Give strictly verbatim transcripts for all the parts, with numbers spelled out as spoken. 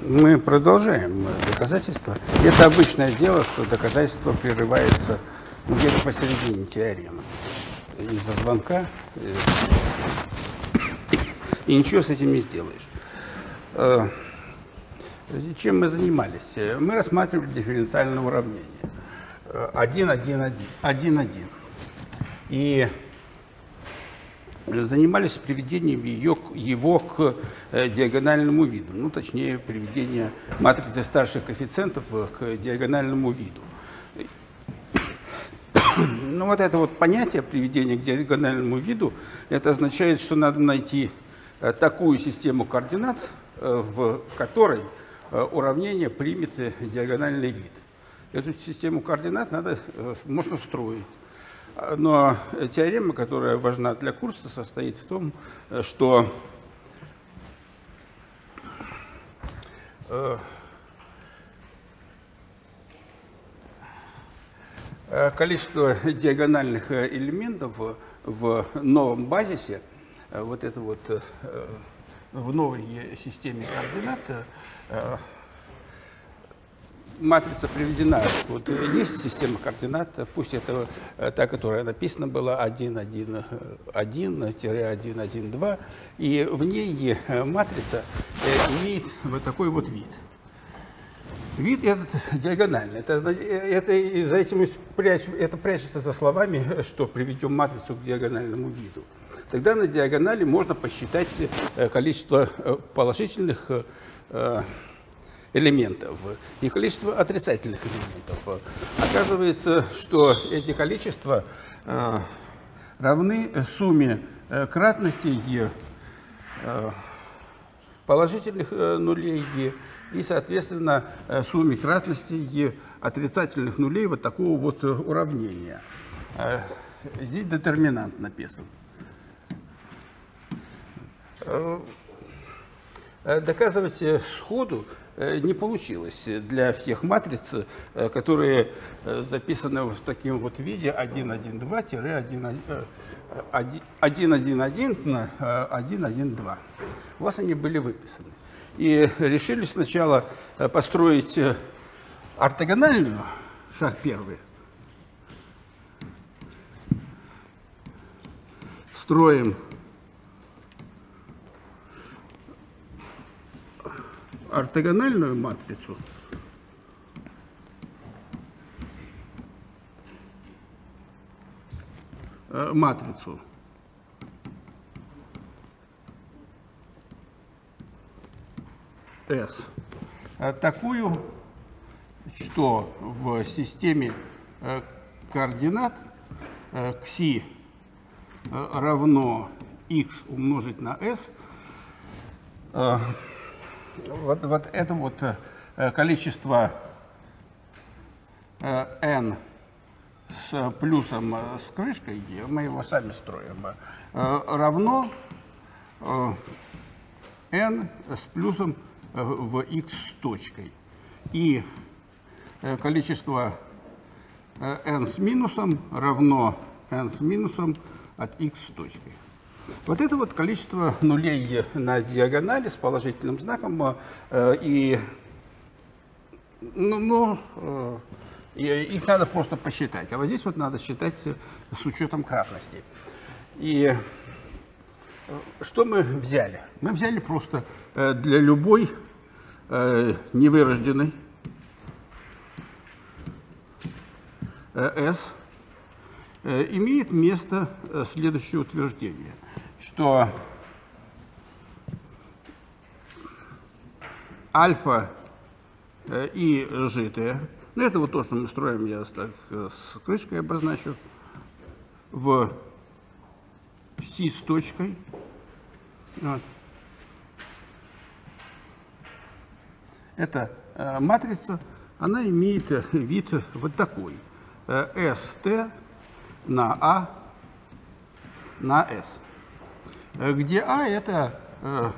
Мы продолжаем доказательства. Это обычное дело, что доказательство прерывается где-то посередине теоремы из-за звонка, и ничего с этим не сделаешь. Чем мы занимались? Мы рассматривали дифференциальное уравнение один, один, один, один, один. И занимались приведением ее, его к э, диагональному виду, ну, точнее, приведение матрицы старших коэффициентов к диагональному виду. Ну, вот это вот понятие приведения к диагональному виду, это означает, что надо найти э, такую систему координат, э, в которой э, уравнение примет э, диагональный вид. Эту систему координат надо, э, можно строить. Но теорема, которая важна для курса, состоит в том, что количество диагональных элементов в новом базисе, вот это вот в новой системе координат, матрица приведена. Вот есть система координат, пусть это та, которая написана была один, один, один, один, один, два, и в ней матрица имеет вот такой вот вид. Вид этот диагональный. Это, это, за этим прячь, это прячется за словами, что приведем матрицу к диагональному виду. Тогда на диагонали можно посчитать количество положительных элементов и количество отрицательных элементов. Оказывается, что эти количества э, равны сумме э, кратностей э, положительных э, нулей и, соответственно, э, сумме кратностей отрицательных нулей вот такого вот уравнения. Э, здесь детерминант написан. Э, доказывать сходу не получилось для всех матриц, которые записаны в таком вот виде один, один, два, один, один, один, один, один, один, два. У вас они были выписаны. И решили сначала построить ортогональную, шаг первый. Строим ортогональную матрицу э, матрицу S такую, что в системе э, координат э, кси э, равно x умножить на s. э, Вот, вот это вот э, количество э, n с плюсом э, с крышкой, мы его сами строим, э, равно э, n с плюсом э, в x с точкой. И э, количество э, n с минусом равно n с минусом от x с точкой. Вот это вот количество нулей на диагонали с положительным знаком, э, и, ну, ну, э, и их надо просто посчитать. А вот здесь вот надо считать с учетом кратности. И что мы взяли? Мы взяли просто э, для любой э, невырожденной э, S э, имеет место э, следующее утверждение, что альфа э, и житое, ну это вот то, что мы строим, я так, с крышкой обозначу, в си с точкой. Вот. Эта э, матрица, она имеет вид вот такой. Э, st на А на S. Где А это, э,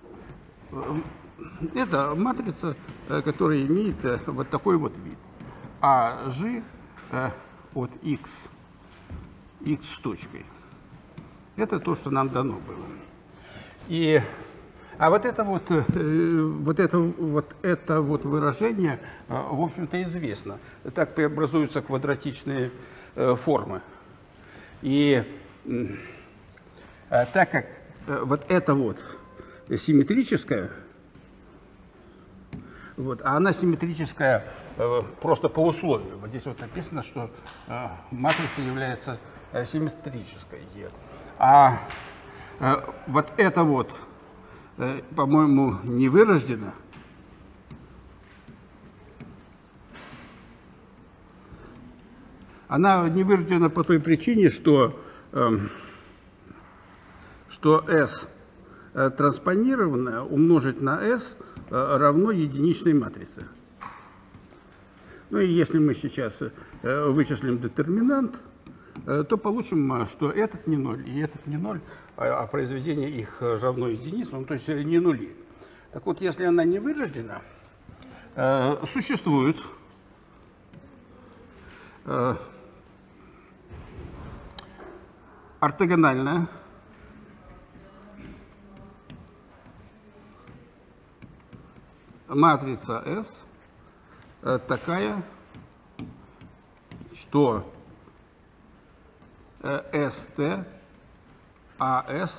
это матрица, э, которая имеет э, вот такой вот вид. А G э, от X, X с точкой. Это то, что нам дано было. И А вот это вот, вот это вот, это вот выражение, в общем-то, известно. Так преобразуются квадратичные формы. И так как вот это вот симметрическая, вот, а она симметрическая просто по условию. Вот здесь вот написано, что матрица является симметрической. А вот это вот, по-моему, не вырождено. Она не вырождена по той причине, что, что S транспонированное умножить на S равно единичной матрице. Ну и если мы сейчас вычислим детерминант, то получим, что этот не ноль и этот не ноль, а произведение их равно единице, ну, то есть не нули. Так вот, если она не вырождена, существует ортогональная матрица S такая, что st as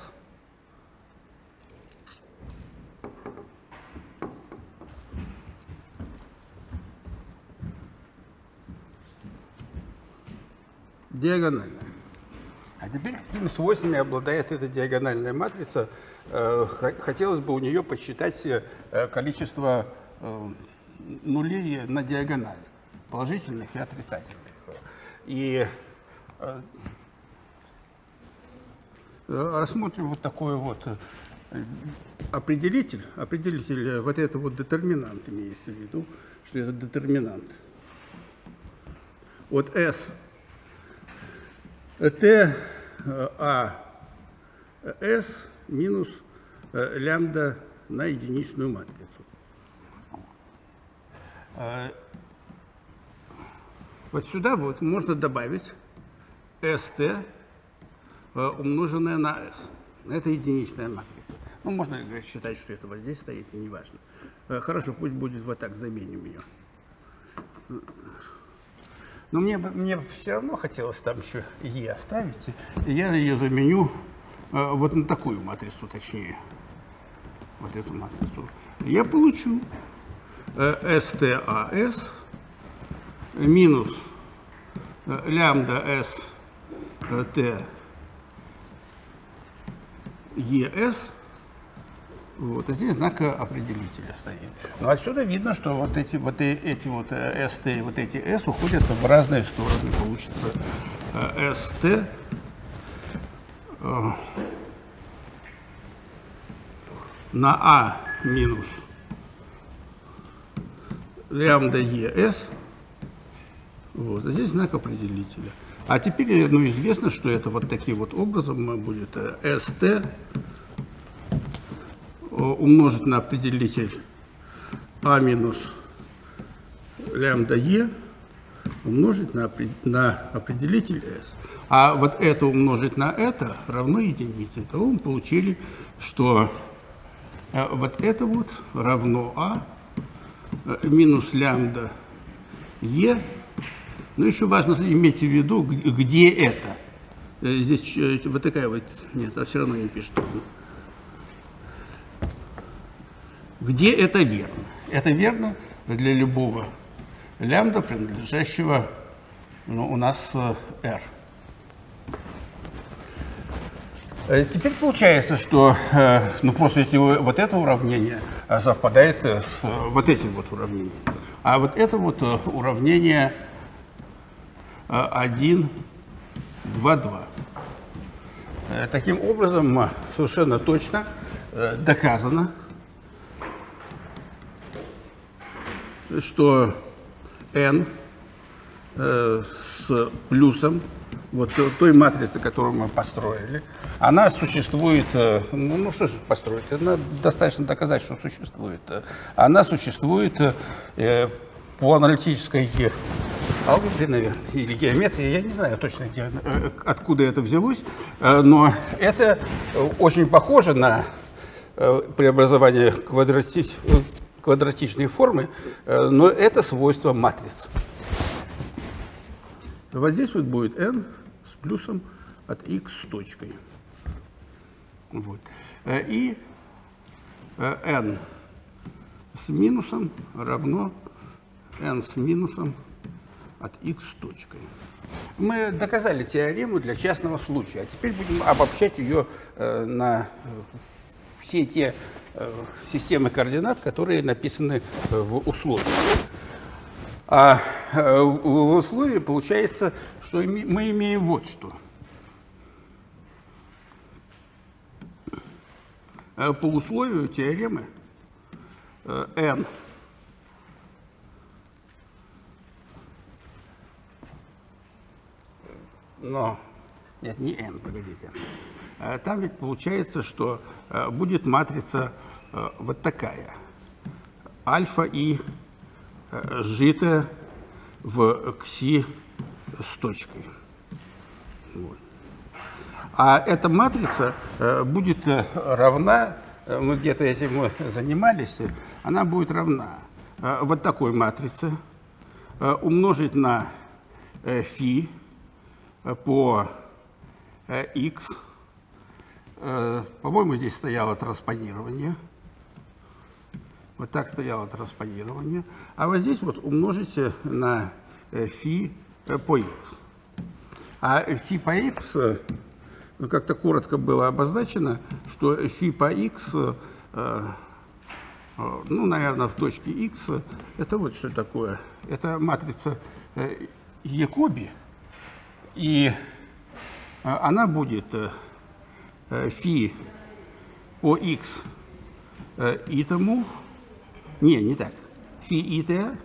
диагональная. А теперь какими свойствами обладает эта диагональная матрица? Хотелось бы у нее посчитать количество нулей на диагонали, положительных и отрицательных. И рассмотрим вот такой вот определитель. Определитель, вот это вот детерминант, имеется в виду, что это детерминант. От S T A S минус лямбда на единичную матрицу. Вот сюда вот можно добавить st умноженное на s. Это единичная матрица. Ну, можно считать, что это вот здесь стоит, неважно. Хорошо, пусть будет вот так, заменим ее. Но мне, мне все равно хотелось там еще e оставить, и я ее заменю вот на такую матрицу, точнее, вот эту матрицу. Я получу stas минус лямбда s t es, вот, а здесь знак определителя стоит. Но отсюда видно, что вот эти вот, эти вот st и вот эти s уходят в разные стороны. Получится st на a минус лямбда es, вот, а здесь знак определителя. А теперь, ну, известно, что это вот таким вот образом будет st умножить на определитель a минус лямбда e умножить на, на определитель s. А вот это умножить на это равно единице. Итого мы получили, что вот это вот равно a минус лямбда e. Но еще важно иметь в виду, где это. Здесь вот такая вот... Нет, а все равно не пишет. Где это верно? Это верно для любого лямбда, принадлежащего, ну, у нас r. Теперь получается, что, ну, просто если вот это уравнение совпадает с вот этим вот уравнением, а вот это вот уравнение один, два, два. Таким образом, совершенно точно доказано, что n э, с плюсом вот той матрицы, которую мы построили, она существует, ну, ну что же построить, она достаточно доказать, что существует. Она существует э, по аналитической алгебре, наверное, или геометрии, я не знаю точно, где, откуда это взялось, но это очень похоже на преобразования квадратич, квадратичной формы, но это свойство матриц. Вот здесь вот будет n с плюсом от x с точкой. Вот. И n с минусом равно n с минусом от x с точкой. Мы доказали теорему для частного случая, а теперь будем обобщать ее э, на все те э, системы координат, которые написаны в условиях. А э, в условии получается, что мы имеем вот что. По условию теоремы э, n но нет, не n, погодите. Там ведь получается, что будет матрица вот такая. Альфа и сжитая в кси с точкой. Вот. А эта матрица будет равна, мы где-то этим занимались, она будет равна вот такой матрице умножить на φ по x. По-моему, здесь стояло транспонирование. Вот так стояло транспонирование. А вот здесь вот умножите на φ по x. А φ по x, ну, как-то коротко было обозначено, что φ по x, ну, наверное, в точке x, это вот что такое. Это матрица Якоби. И она будет φ по x итому, не, не так, φ итая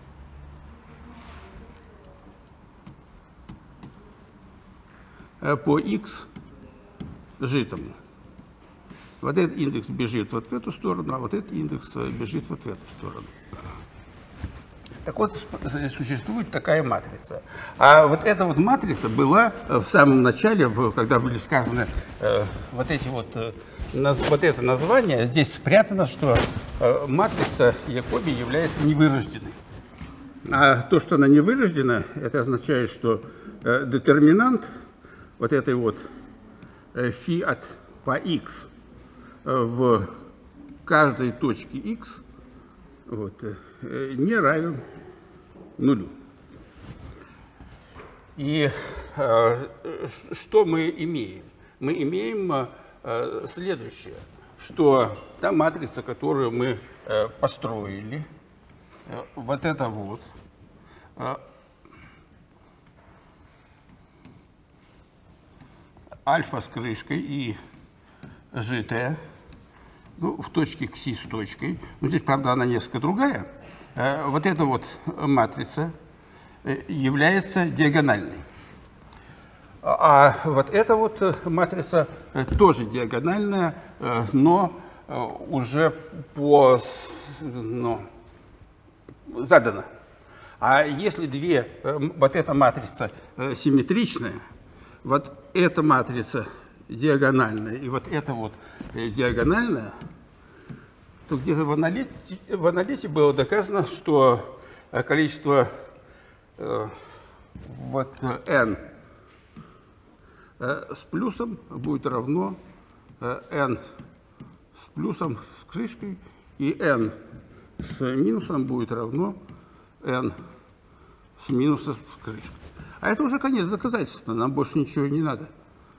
по x житому. Вот этот индекс бежит вот в эту сторону, а вот этот индекс бежит вот в эту сторону. Так вот, существует такая матрица. А вот эта вот матрица была в самом начале, когда были сказаны э, вот эти вот, э, наз, вот это название, здесь спрятано, что э, матрица Якоби является невырожденной. А то, что она невырождена, это означает, что э, детерминант вот этой вот э, φ от по x э, в каждой точке x вот, э, не равен нулю. И э, что мы имеем? Мы имеем э, следующее, что та матрица, которую мы э, построили, э, вот это вот, э, альфа с крышкой и житая, ну, в точке кси с точкой, ну, здесь, правда, она несколько другая. Вот эта вот матрица является диагональной. А вот эта вот матрица тоже диагональная, но уже по, ну, задана. А если две, вот эта матрица симметричная, вот эта матрица диагональная и вот эта вот диагональная, то где-то в аналите, в аналите было доказано, что количество э, вот n э, с плюсом будет равно э, n с плюсом с крышкой, и n с минусом будет равно n с минусом с крышкой. А это уже конец доказательства, нам больше ничего не надо.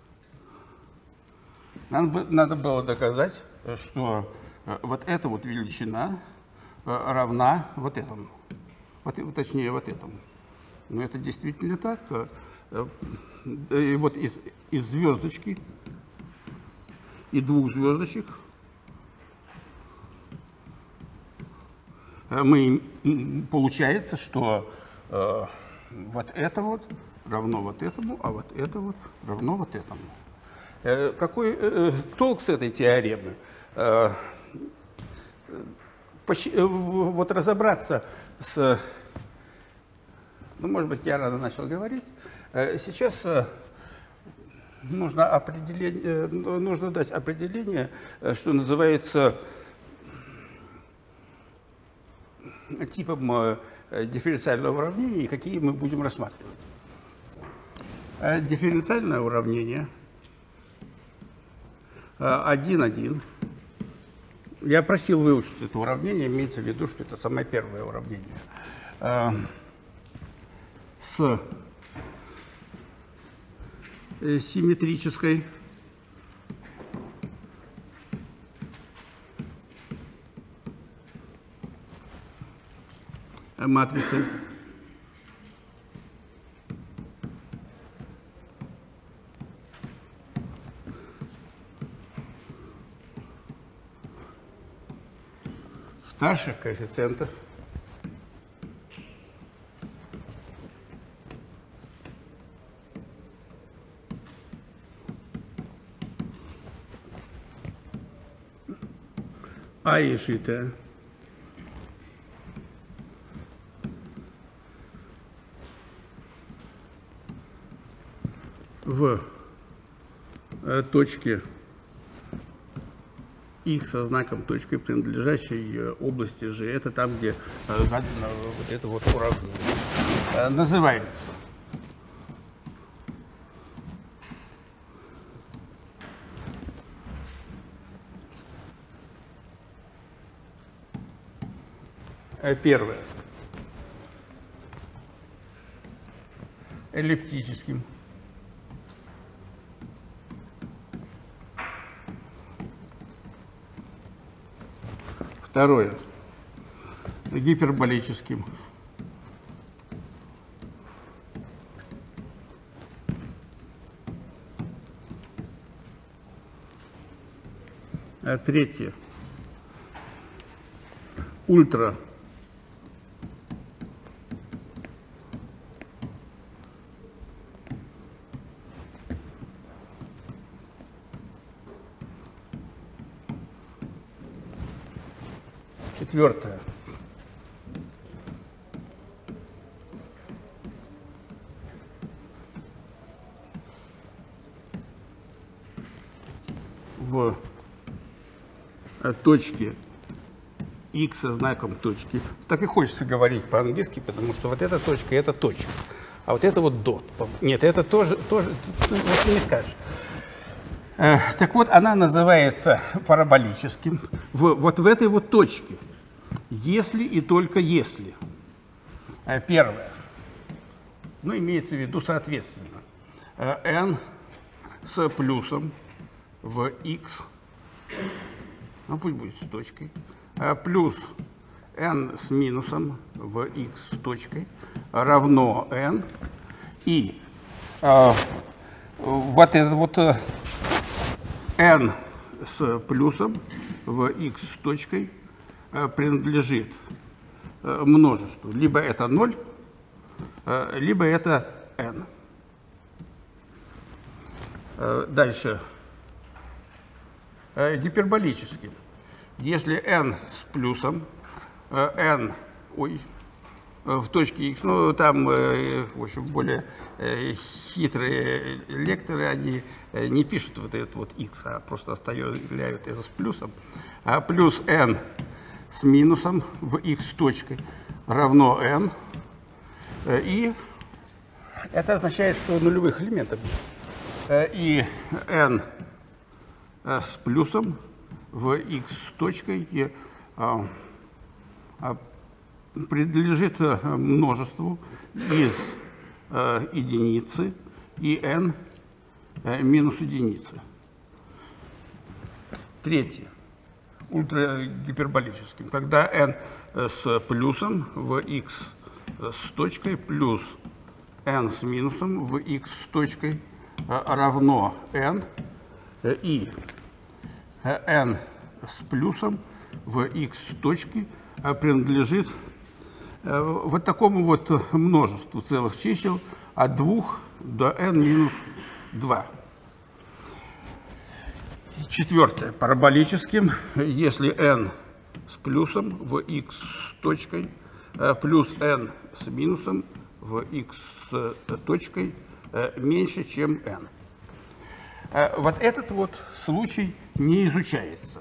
Нам надо было доказать, что вот эта вот величина равна вот этому, вот, точнее вот этому. Но это действительно так. И вот из, из звездочки и двух звездочек мы, получается, что э, вот это вот равно вот этому, а вот это вот равно вот этому. Э, какой э, толк с этой теоремы? Э, Вот разобраться с... Ну, может быть, я рано начал говорить. Сейчас нужно, определение, нужно дать определение, что называется типом дифференциального уравнения, какие мы будем рассматривать. Дифференциальное уравнение один, один. Я просил выучить это уравнение, имеется в виду, что это самое первое уравнение. С симметрической матрицей. Старших коэффициентов А изжитое в э, точке X со знаком точкой, принадлежащей э, области G. Это там, где э, задано вот это вот уравнение. Э, называется э, первое эллиптическим. Второе гиперболическим. А третье ультра четвертое в точке X со знаком точки. Так и хочется говорить по-английски, потому что вот эта точка — это точка. А вот это вот дот. Нет, это тоже, тоже вот не скажешь. Э, так вот, она называется параболическим в, вот в этой вот точке. Если и только если. Э, первое. Ну, имеется в виду соответственно. Э, n с плюсом в x, ну пусть будет с точкой, э, плюс n с минусом в x с точкой равно n. И э, вот это вот э, n с плюсом в x с точкой э, принадлежит э, множеству. Либо это ноль, э, либо это n. Э, дальше. Э, гиперболическим. Если n с плюсом, э, n, ой, в точке x, ну, там, э, в общем, более э, хитрые лекторы, они э, не пишут вот этот вот x, а просто оставляют это с плюсом. А плюс n с минусом в x с точкой равно n. Э, и это означает, что нулевых элементов нет. Э, и n э, с плюсом в x с точкой э, э, принадлежит множеству из э, единицы и n э, минус единицы. Третье. Ультрагиперболическим. Когда n с плюсом в x с точкой плюс n с минусом в x с точкой э, равно n э, и э, n с плюсом в x с точки э, принадлежит вот такому вот множеству целых чисел от двух до n минус два. Четвертое. Параболическим, если n с плюсом в x с точкой плюс n с минусом в x с точкой меньше, чем n. Вот этот вот случай не изучается.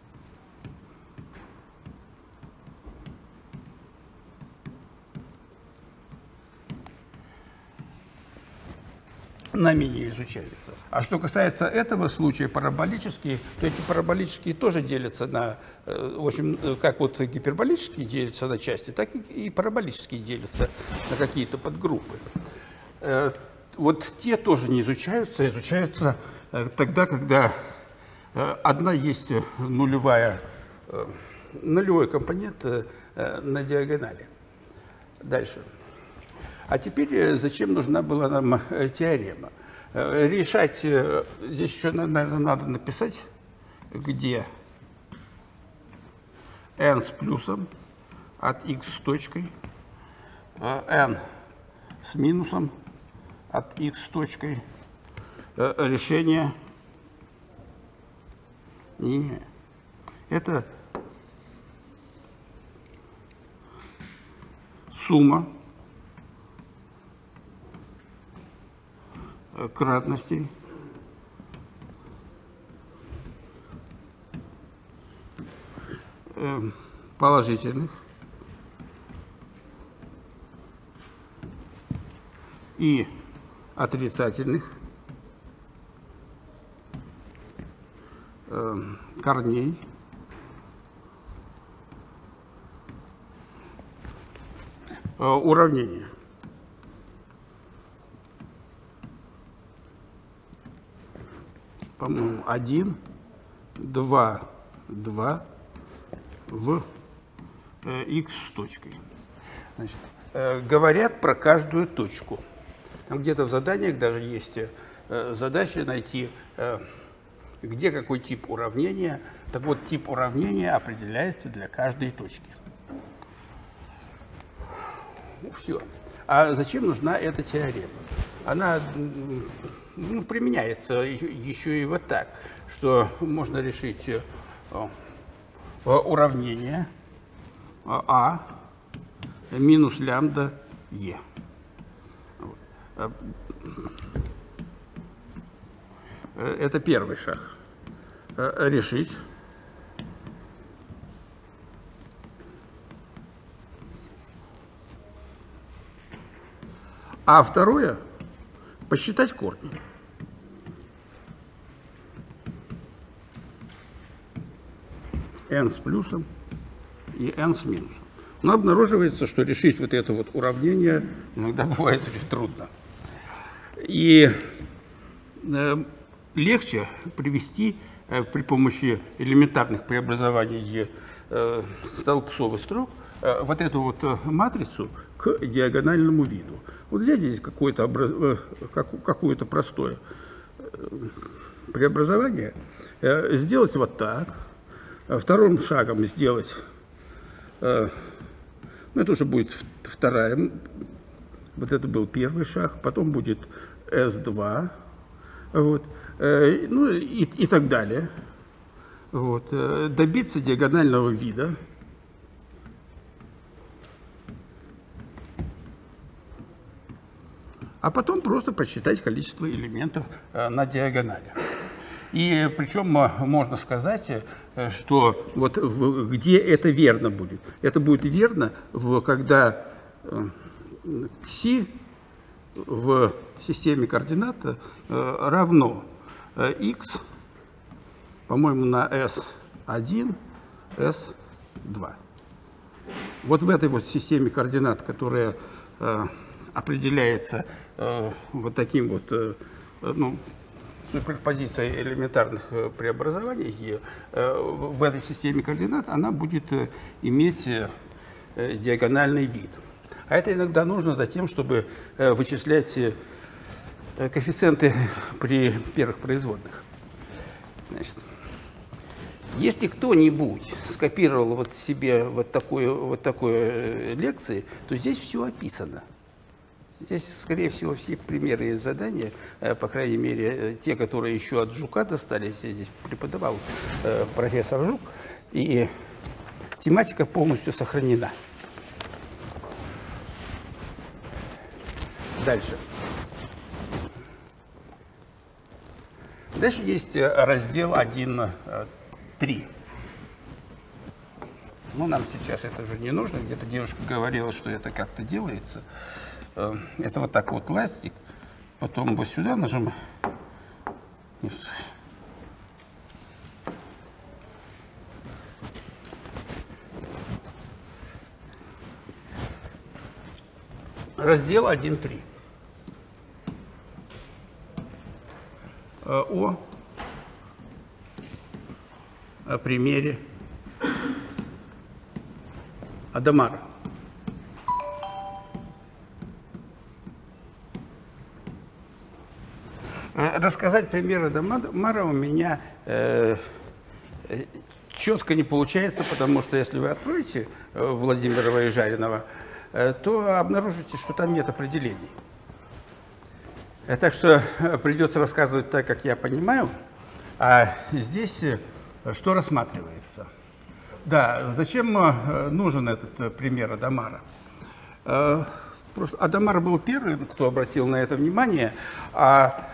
Нами не изучается. А что касается этого случая, параболические, то эти параболические тоже делятся на, в общем, как вот гиперболические делятся на части, так и параболические делятся на какие-то подгруппы. Вот те тоже не изучаются, изучаются тогда, когда одна есть нулевая, нулевой компонент на диагонали. Дальше. А теперь зачем нужна была нам теорема? Решать, здесь еще, наверное, надо написать, где n с плюсом от x с точкой, n с минусом от x с точкой, решение не. Это сумма кратностей положительных и отрицательных корней уравнения. По-моему, один, два, два в э, x с точкой. Значит, э, говорят про каждую точку. Там где-то в заданиях даже есть э, задача найти, э, где какой тип уравнения. Так вот, тип уравнения определяется для каждой точки. Все. А зачем нужна эта теорема? Она ну, применяется еще, еще и вот так, что можно решить э, уравнение а минус лямбда е. Это первый шаг. Решить. А второе – посчитать корни. n с плюсом и n с минусом. Но обнаруживается, что решить вот это вот уравнение иногда бывает очень трудно. И э, легче привести э, при помощи элементарных преобразований э, столбцов и строк э, вот эту вот э, матрицу к диагональному виду. Вот взять здесь какое-то образ... э, как, какое-то простое э, преобразование, э, сделать вот так. Вторым шагом сделать, э, ну это уже будет вторая, вот это был первый шаг, потом будет эс два, вот, э, ну и, и так далее. Вот, э, добиться диагонального вида. А потом просто посчитать количество элементов э, на диагонали. И причем можно сказать, что вот в, где это верно будет. Это будет верно, в, когда кси в системе координат равно x, по-моему, на эс один, эс два. Вот в этой вот системе координат, которая определяется вот таким вот, ну, суперпозиция элементарных преобразований, в этой системе координат она будет иметь диагональный вид. А это иногда нужно за тем, чтобы вычислять коэффициенты при первых производных. Значит, если кто-нибудь скопировал вот себе вот такой вот такой лекции, то здесь все описано. Здесь, скорее всего, все примеры из задания, по крайней мере, те, которые еще от Жука достались, здесь преподавал профессор Жук, и тематика полностью сохранена. Дальше. Дальше есть раздел один три. Ну, нам сейчас это уже не нужно. Где-то девушка говорила, что это как-то делается. Это вот так вот ластик. Потом вот сюда нажимаем. Раздел один три. О, о примере Адамара. Рассказать пример Адамара у меня э, четко не получается, потому что если вы откроете Владимира Воежаринова, э, то обнаружите, что там нет определений. Так что придется рассказывать так, как я понимаю. А здесь что рассматривается? Да, зачем нужен этот пример Адамара? Просто Адамар был первым, кто обратил на это внимание, а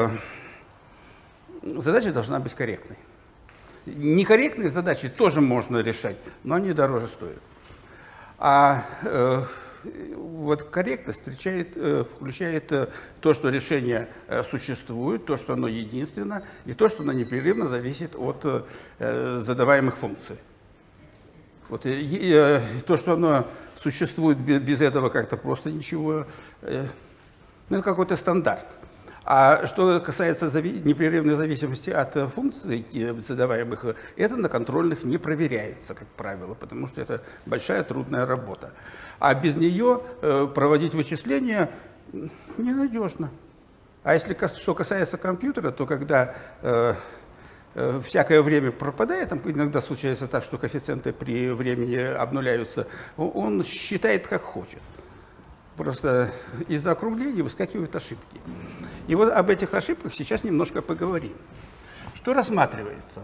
задача должна быть корректной. Некорректные задачи тоже можно решать, но они дороже стоят. А вот корректность встречает, включает то, что решение существует, то, что оно единственно, и то, что оно непрерывно зависит от задаваемых функций. Вот, и, и, то, что оно существует без, без этого как-то просто ничего, ну, это какой-то стандарт. А что касается зави- непрерывной зависимости от функций задаваемых, это на контрольных не проверяется, как правило, потому что это большая трудная работа. А без нее э, проводить вычисления ненадежно. А если что касается компьютера, то когда э, э, всякое время пропадает, там иногда случается так, что коэффициенты при времени обнуляются, он считает как хочет. Просто из-за округлений выскакивают ошибки. И вот об этих ошибках сейчас немножко поговорим. Что рассматривается?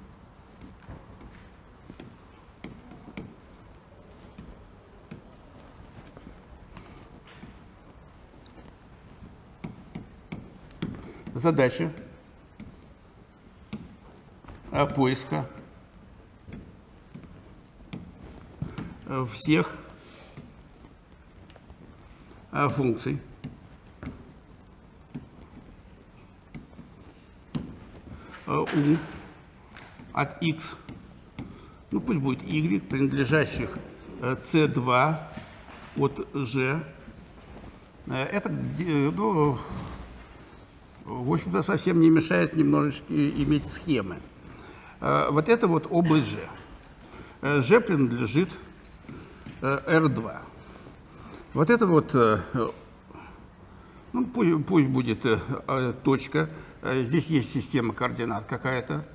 Задача поиска всех функций у от x, ну пусть будет y, принадлежащих c два от g. Это, ну, в общем-то, совсем не мешает немножечко иметь схемы. Вот это вот о бэ жэ. G принадлежит эр два. Вот это вот, ну, пусть, пусть будет точка. Здесь есть система координат какая-то.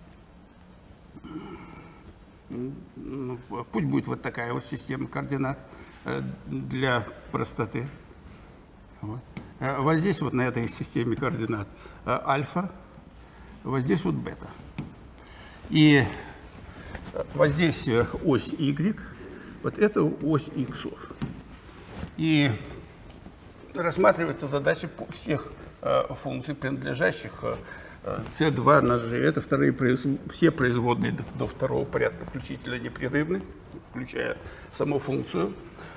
Пусть будет вот такая вот система координат для простоты. Вот. Вот здесь вот на этой системе координат альфа, вот здесь вот бета. И вот здесь ось y, вот это ось иксов. И рассматривается задача всех функций, принадлежащих c два на g. Это вторые производ... все производные до, до второго порядка включительно непрерывны, включая саму функцию.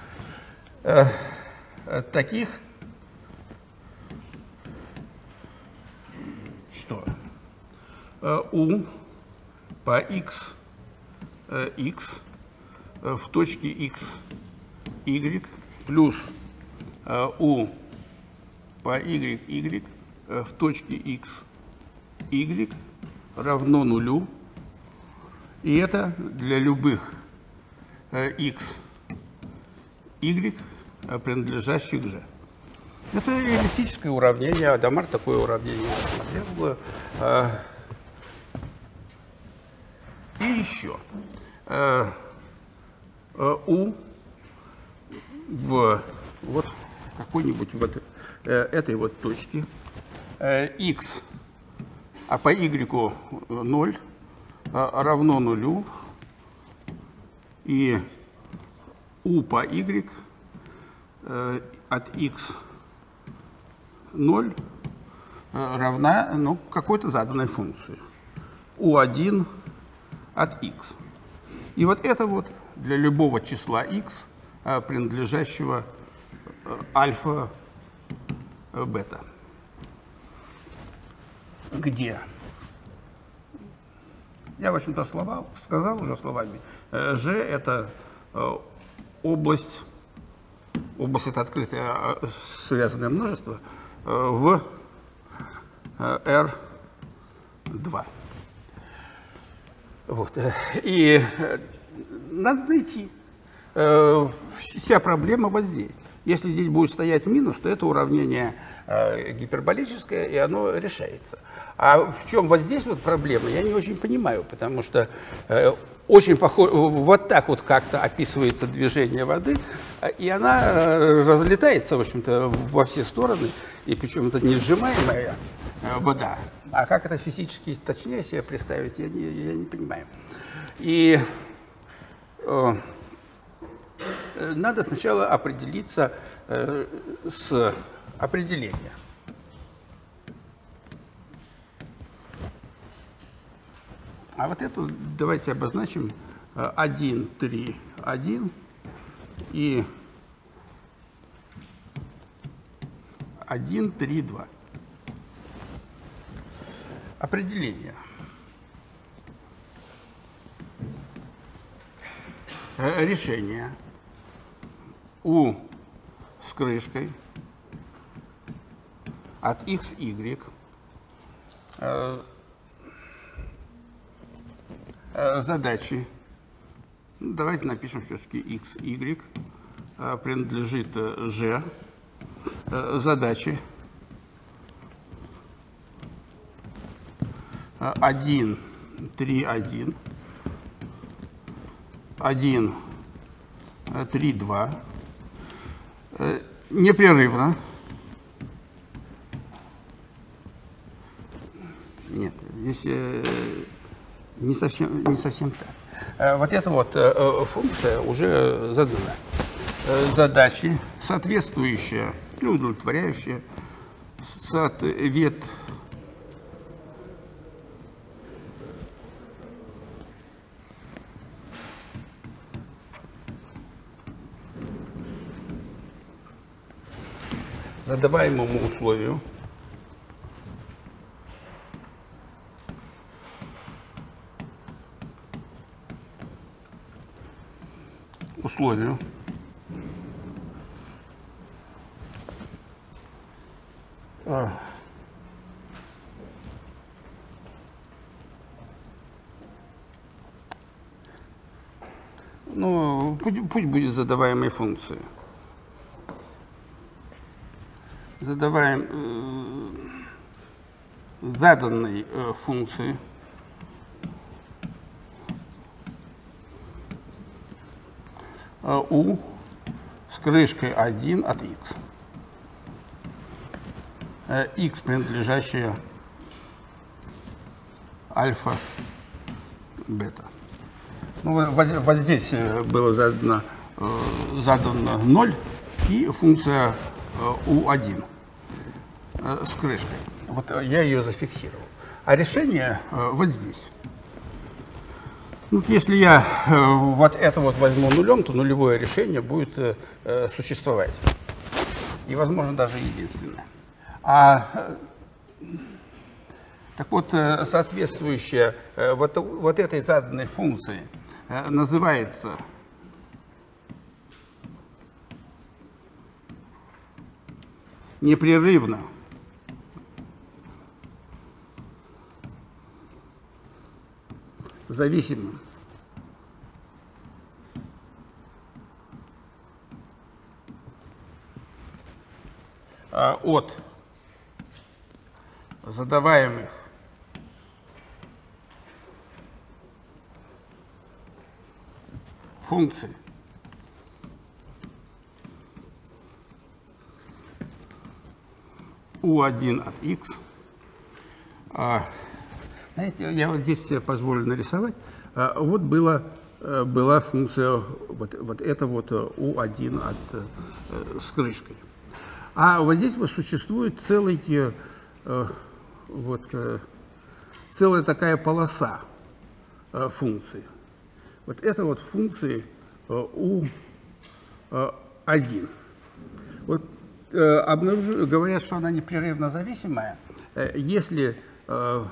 Таких, что u по x, x в точке x, y плюс u по y, y в точке x, y равно нулю. И это для любых x, y, принадлежащих g. Это эллиптическое уравнение. Адамар такое уравнение рассмотрел. И еще. U в вот какой-нибудь вот этой вот точке x, а по y ноль равно нулю, и u по y от x ноль равна ну, какой-то заданной функции у один от x. И вот это вот для любого числа x, принадлежащего альфа бета. Где? Я, в общем-то, слова, сказал уже словами. G – это область, область – это открытое связанное множество в эр два. Вот. И надо найти. Вся проблема вот здесь. Если здесь будет стоять минус, то это уравнение э, гиперболическое, и оно решается. А в чем вот здесь вот проблема, я не очень понимаю, потому что э, очень похоже, вот так вот как-то описывается движение воды, и она э, разлетается, в общем-то, во все стороны, и причем это не сжимаемая э, вода. А как это физически точнее себе представить, я не, я не понимаю. И э, надо сначала определиться э, с определения. А вот эту давайте обозначим один, три, один и один, три, два. Определение. Решение у с крышкой от икс игрек э, э, задачи, ну, давайте напишем все-таки икс игрек, э, принадлежит g, э, задачи один, три, один, один, три, два, непрерывно. Нет, здесь э, не совсем, не совсем так. Э, вот эта вот э, функция уже задана. Э, задачи, соответствующие, ну, удовлетворяющие, соответ, задаваемому условию условию а, ну, пусть, пусть будет задаваемой функцией. Задаваем э, заданной э, функции э, u с крышкой один от x. Э, x принадлежащее альфа бета. Ну, вот, вот здесь было задано, э, задано ноль и функция у один э, с крышкой. Вот я ее зафиксировал. А решение э, вот здесь. Ну, если я э, вот это вот возьму нулем, то нулевое решение будет э, э, существовать. И, возможно, даже единственное. А э, так вот, э, соответствующая э, вот, вот этой заданной функции э, называется непрерывно зависимым от задаваемых функций у один от x. А, знаете, я вот здесь себе позволю нарисовать. А, вот была, была функция, вот, вот это вот у один от, с крышкой. А вот здесь вот существует целый э, вот, э, целая такая полоса э, функций. Вот это вот функции э, у один. Вот, э, обнаружи, говорят, что она непрерывно зависимая, э, если э,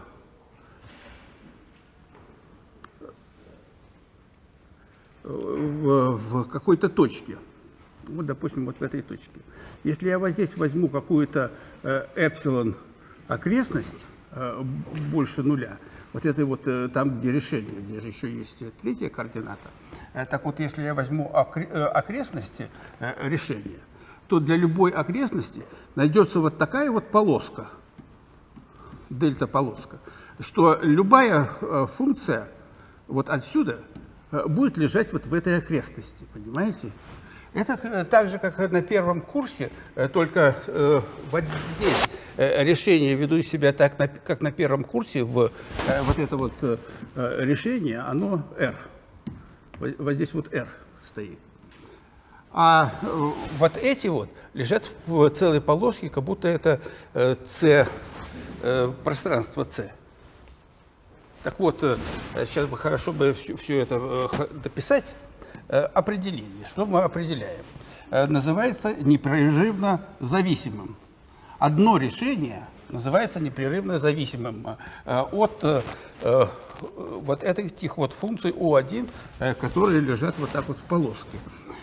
в, в какой-то точке, вот, допустим, вот в этой точке, если я вот здесь возьму какую-то э, эпсилон окрестность э, больше нуля, вот это вот э, там, где решение, где же еще есть третья координата, э, так вот, если я возьму окре э, окрестности э, решения, то для любой окрестности найдется вот такая вот полоска, дельта-полоска, что любая э, функция вот отсюда э, будет лежать вот в этой окрестности, понимаете? Это э, так же, как на первом курсе, э, только э, вот здесь э, решение веду себя так, на, как на первом курсе, в э, вот это вот э, решение, оно R. Вот, вот здесь вот R стоит. А э, вот эти вот лежат в целой полоске, как будто это э, C, э, пространство C. Так вот, э, сейчас бы хорошо бы все, все это э, дописать. Э, определение. Что мы определяем? Э, называется непрерывно зависимым. Одно решение называется непрерывно зависимым э, от э, э, вот этих вот функций У один, э, которые лежат вот так вот в полоске.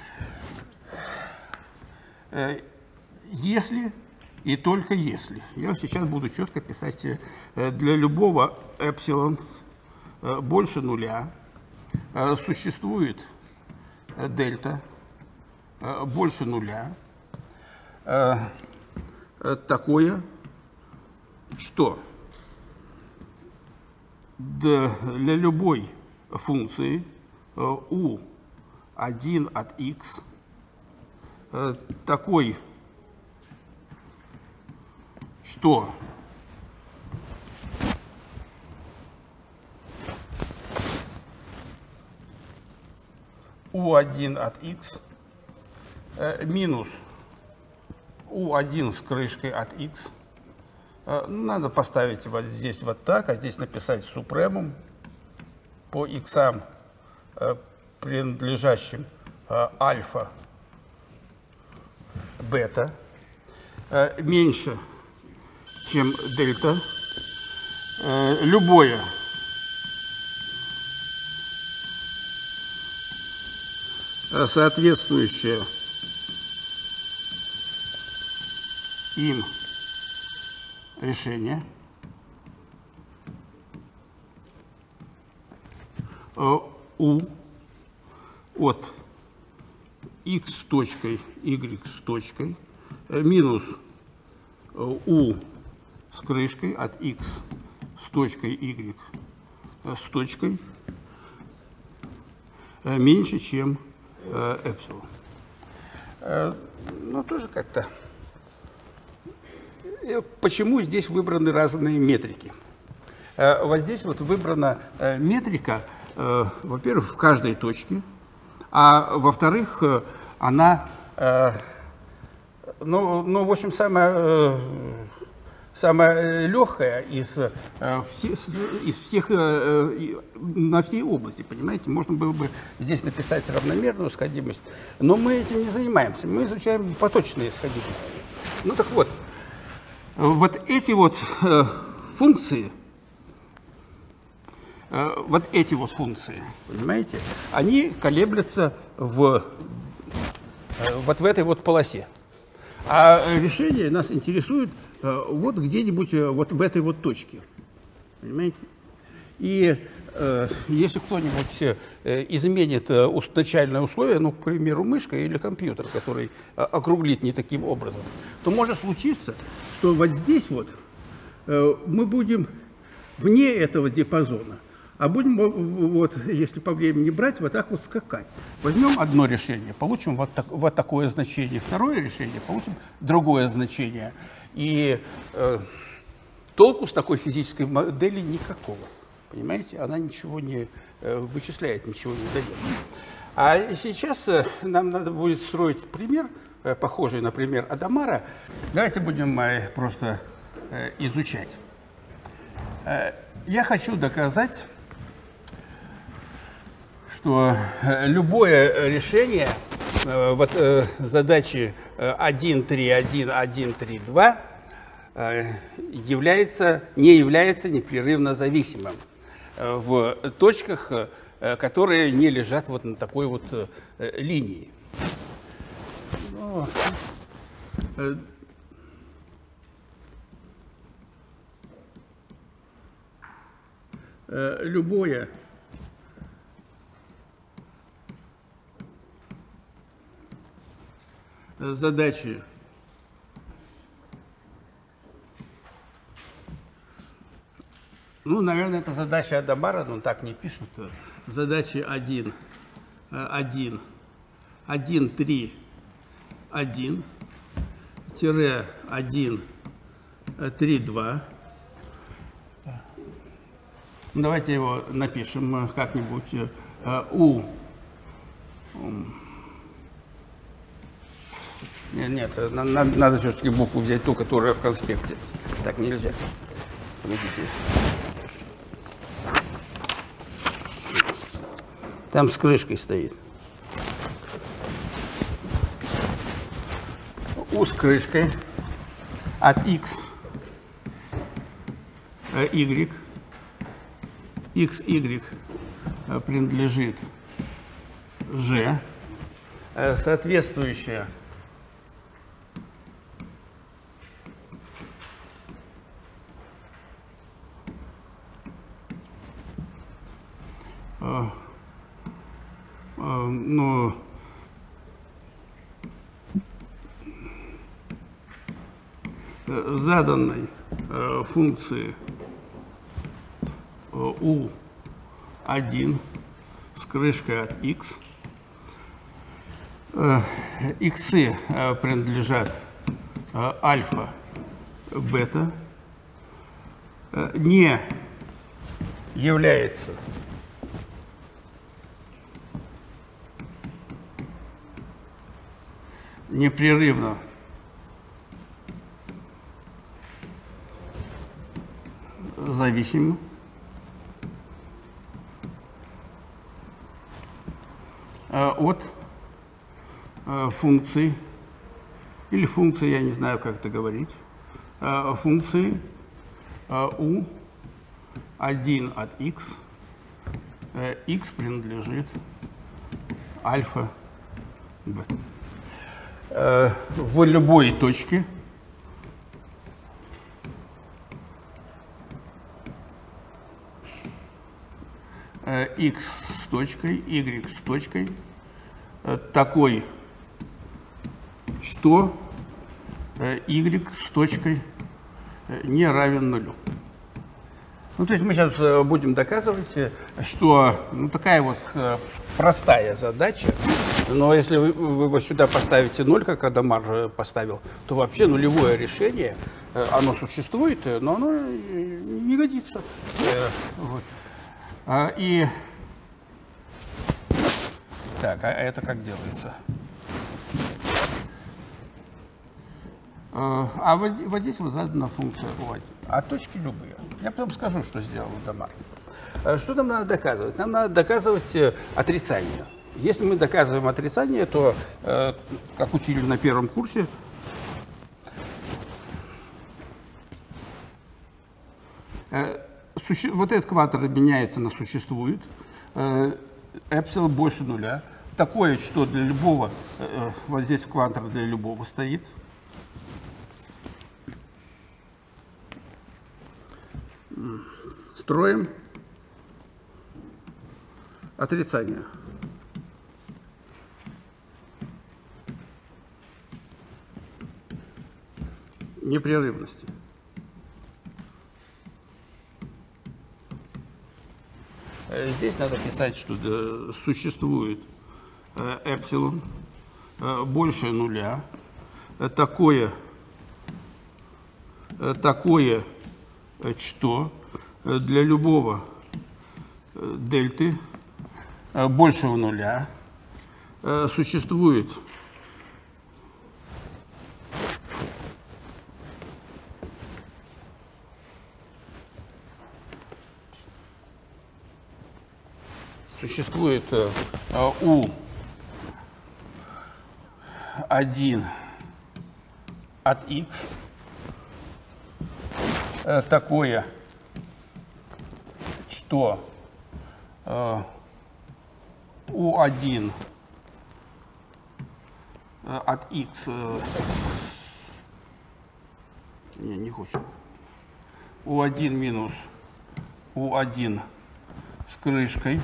Если и только если. Я сейчас буду четко писать для любого эпсилон больше нуля существует дельта больше нуля такое, что для любой функции У один от x такой, что У один от x э, минус У один с крышкой от x. Э, надо поставить вот здесь вот так, а здесь написать супремум по иксам, э, принадлежащим э, альфа, бета, э, меньше, чем дельта, э, любое соответствующее им решение э, у от x с точкой, y с точкой, минус u с крышкой от x с точкой, y с точкой, меньше, чем эпсилон. Ну, тоже как-то. Почему здесь выбраны разные метрики? Вот здесь вот выбрана метрика, во-первых, в каждой точке, а во-вторых, она, ну, ну, в общем, самая, самая легкая из, из всех, на всей области, понимаете? Можно было бы здесь написать равномерную сходимость, но мы этим не занимаемся, мы изучаем поточные сходимости. Ну, так вот, вот эти вот функции, вот эти вот функции, понимаете, они колеблются в, вот в этой вот полосе. А решение нас интересует вот где-нибудь вот в этой вот точке, понимаете. И э, если кто-нибудь э, изменит э, начальное условие, ну, к примеру, мышка или компьютер, который э, округлит не таким образом, то может случиться, что вот здесь вот э, мы будем вне этого диапазона, а будем, вот, если по времени брать, вот так вот скакать. Возьмем одно решение, получим вот, так, вот такое значение, второе решение, получим другое значение. И э, толку с такой физической модели никакого. Понимаете, она ничего не э, вычисляет, ничего не дает. А сейчас э, нам надо будет строить пример, э, похожий на пример Адамара. Давайте будем э, просто э, изучать. Э, я хочу доказать, что э, любое решение э, вот, э, задачи один, три, один, один, три, два э, является, не является непрерывно зависимым э, в точках, э, которые не лежат вот на такой вот э, линии. Ну, э, э, любое задачи ну, наверное, это задача Адамара, но так не пишут. Задачи один, один, один, три, один, тире один, три, два. Давайте его напишем как-нибудь. У. Нет, нет, надо, надо все-таки букву взять ту, которая в конспекте. Так нельзя. Видите. Там с крышкой стоит. У с крышкой от x, y, x, y принадлежит g, соответствующая но заданной э, функции э, у один с крышкой от x, э, иксы э, принадлежат э, альфа, бета, э, не является непрерывно зависимым от функции, или функции, я не знаю, как это говорить, функции у один от x, x принадлежит альфа, бета. В любой точке x с точкой, y с точкой такой, что y с точкой не равен нулю. Ну, то есть мы сейчас будем доказывать, что ну, такая вот простая задача, но если вы, вы вот сюда поставите ноль, как Адамар поставил, то вообще нулевое решение, оно существует, но оно не годится. Вот. И так, а это как делается? А вот, вот здесь вот задана функция у один. А точки любые. Я потом скажу, что сделал Адамар. Что нам надо доказывать? Нам надо доказывать отрицание. Если мы доказываем отрицание, то, как учили на первом курсе, вот этот квантор меняется на существует, эпсилон больше нуля. Такое, что для любого, вот здесь квантор для любого стоит. Строим отрицание. Непрерывности. Здесь надо писать, что существует эпсилон больше нуля. Такое, такое, что для любого дельты большего нуля существует существует у один от x такое, что у один от x не, не хочу. у один минус у один с крышкой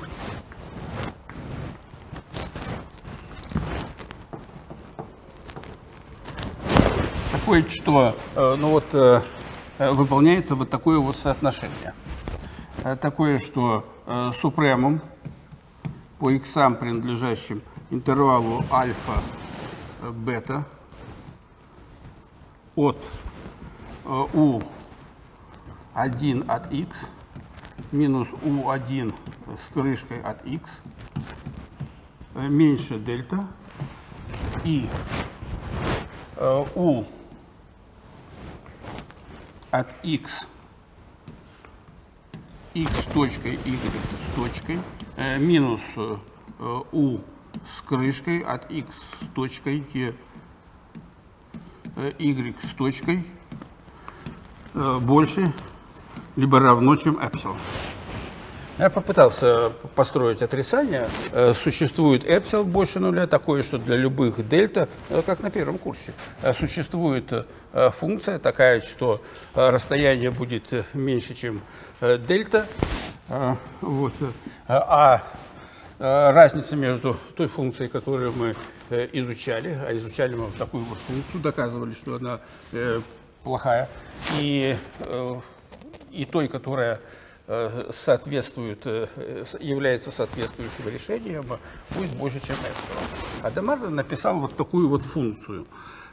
такое, что ну вот, выполняется вот такое вот соотношение. Такое, что супремум по иксам, принадлежащим интервалу альфа-бета от у один от x минус у один с крышкой от x меньше дельта, и у от x x точкой y с точкой минус у с крышкой от x с точкой y с точкой больше либо равно, чем эпсилон. Я попытался построить отрицание. Существует эпсилон больше нуля, такое, что для любых дельта, как на первом курсе, существует функция такая, что расстояние будет меньше, чем дельта. Вот. А разница между той функцией, которую мы изучали, а изучали мы такую вот функцию, доказывали, что она плохая, и, и той, которая соответствует, является соответствующим решением, будет больше, чем эпсилон. А Демар написал вот такую вот функцию.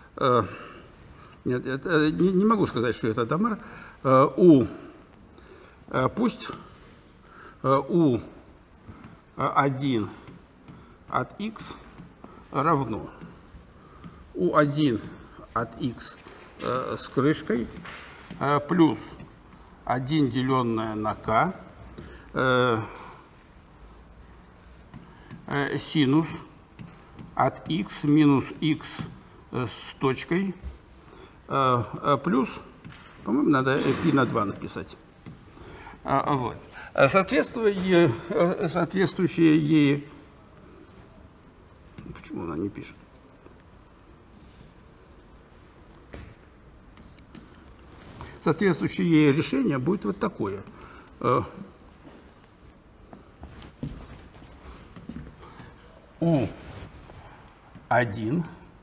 Нет, это, не, не могу сказать, что это Демар. У, пусть у один от x равно у один от x с крышкой плюс один деленное на k э, э, синус от x минус x с точкой э, э, плюс, по-моему, надо π на два написать. А, вот. Соответствующие, соответствующие ей... Почему она не пишет? Соответствующее ей решение будет вот такое. у один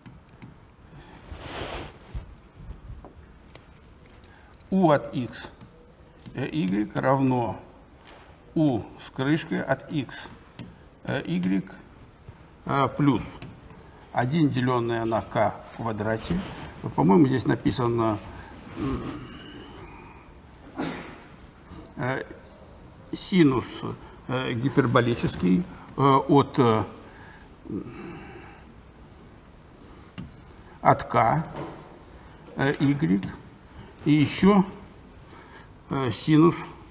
у от x y равно у с крышкой от x y плюс один деленное на k в квадрате. По-моему, здесь написано синус гиперболический от, от k, y, и еще синус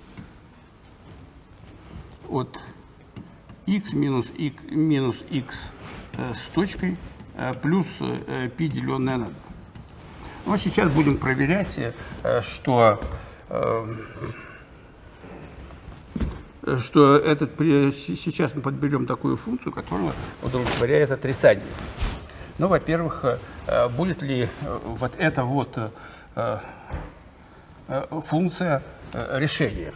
от x минус x, минус x с точкой плюс π деленное на два. Ну, сейчас будем проверять, что, что этот, сейчас мы подберем такую функцию, которая удовлетворяет отрицание. Ну, во-первых, будет ли вот эта вот функция решения.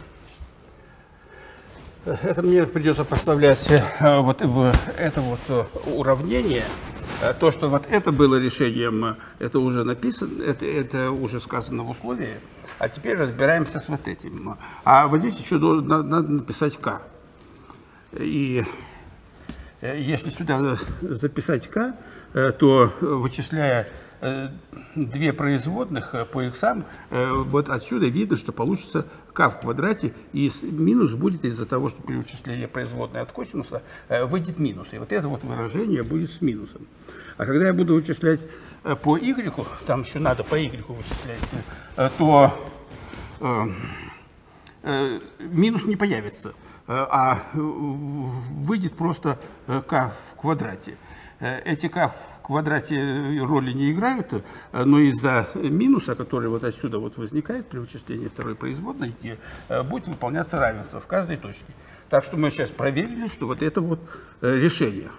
Это мне придется поставлять вот в это вот уравнение. То, что вот это было решением, это уже написано, это, это уже сказано в условии. А теперь разбираемся с вот этим. А вот здесь еще надо, надо написать k. И если сюда записать k, то, вычисляя две производных по иксам, вот отсюда видно, что получится k в квадрате, и минус будет из-за того, что при вычислении производной от косинуса выйдет минус. И вот это вот выражение будет с минусом. А когда я буду вычислять по y, там еще надо по y вычислять, то минус не появится, а выйдет просто k в квадрате. Эти k в квадрате роли не играют, но из-за минуса, который вот отсюда вот возникает при вычислении второй производной, будет выполняться равенство в каждой точке. Так что мы сейчас проверили, что вот это вот решение.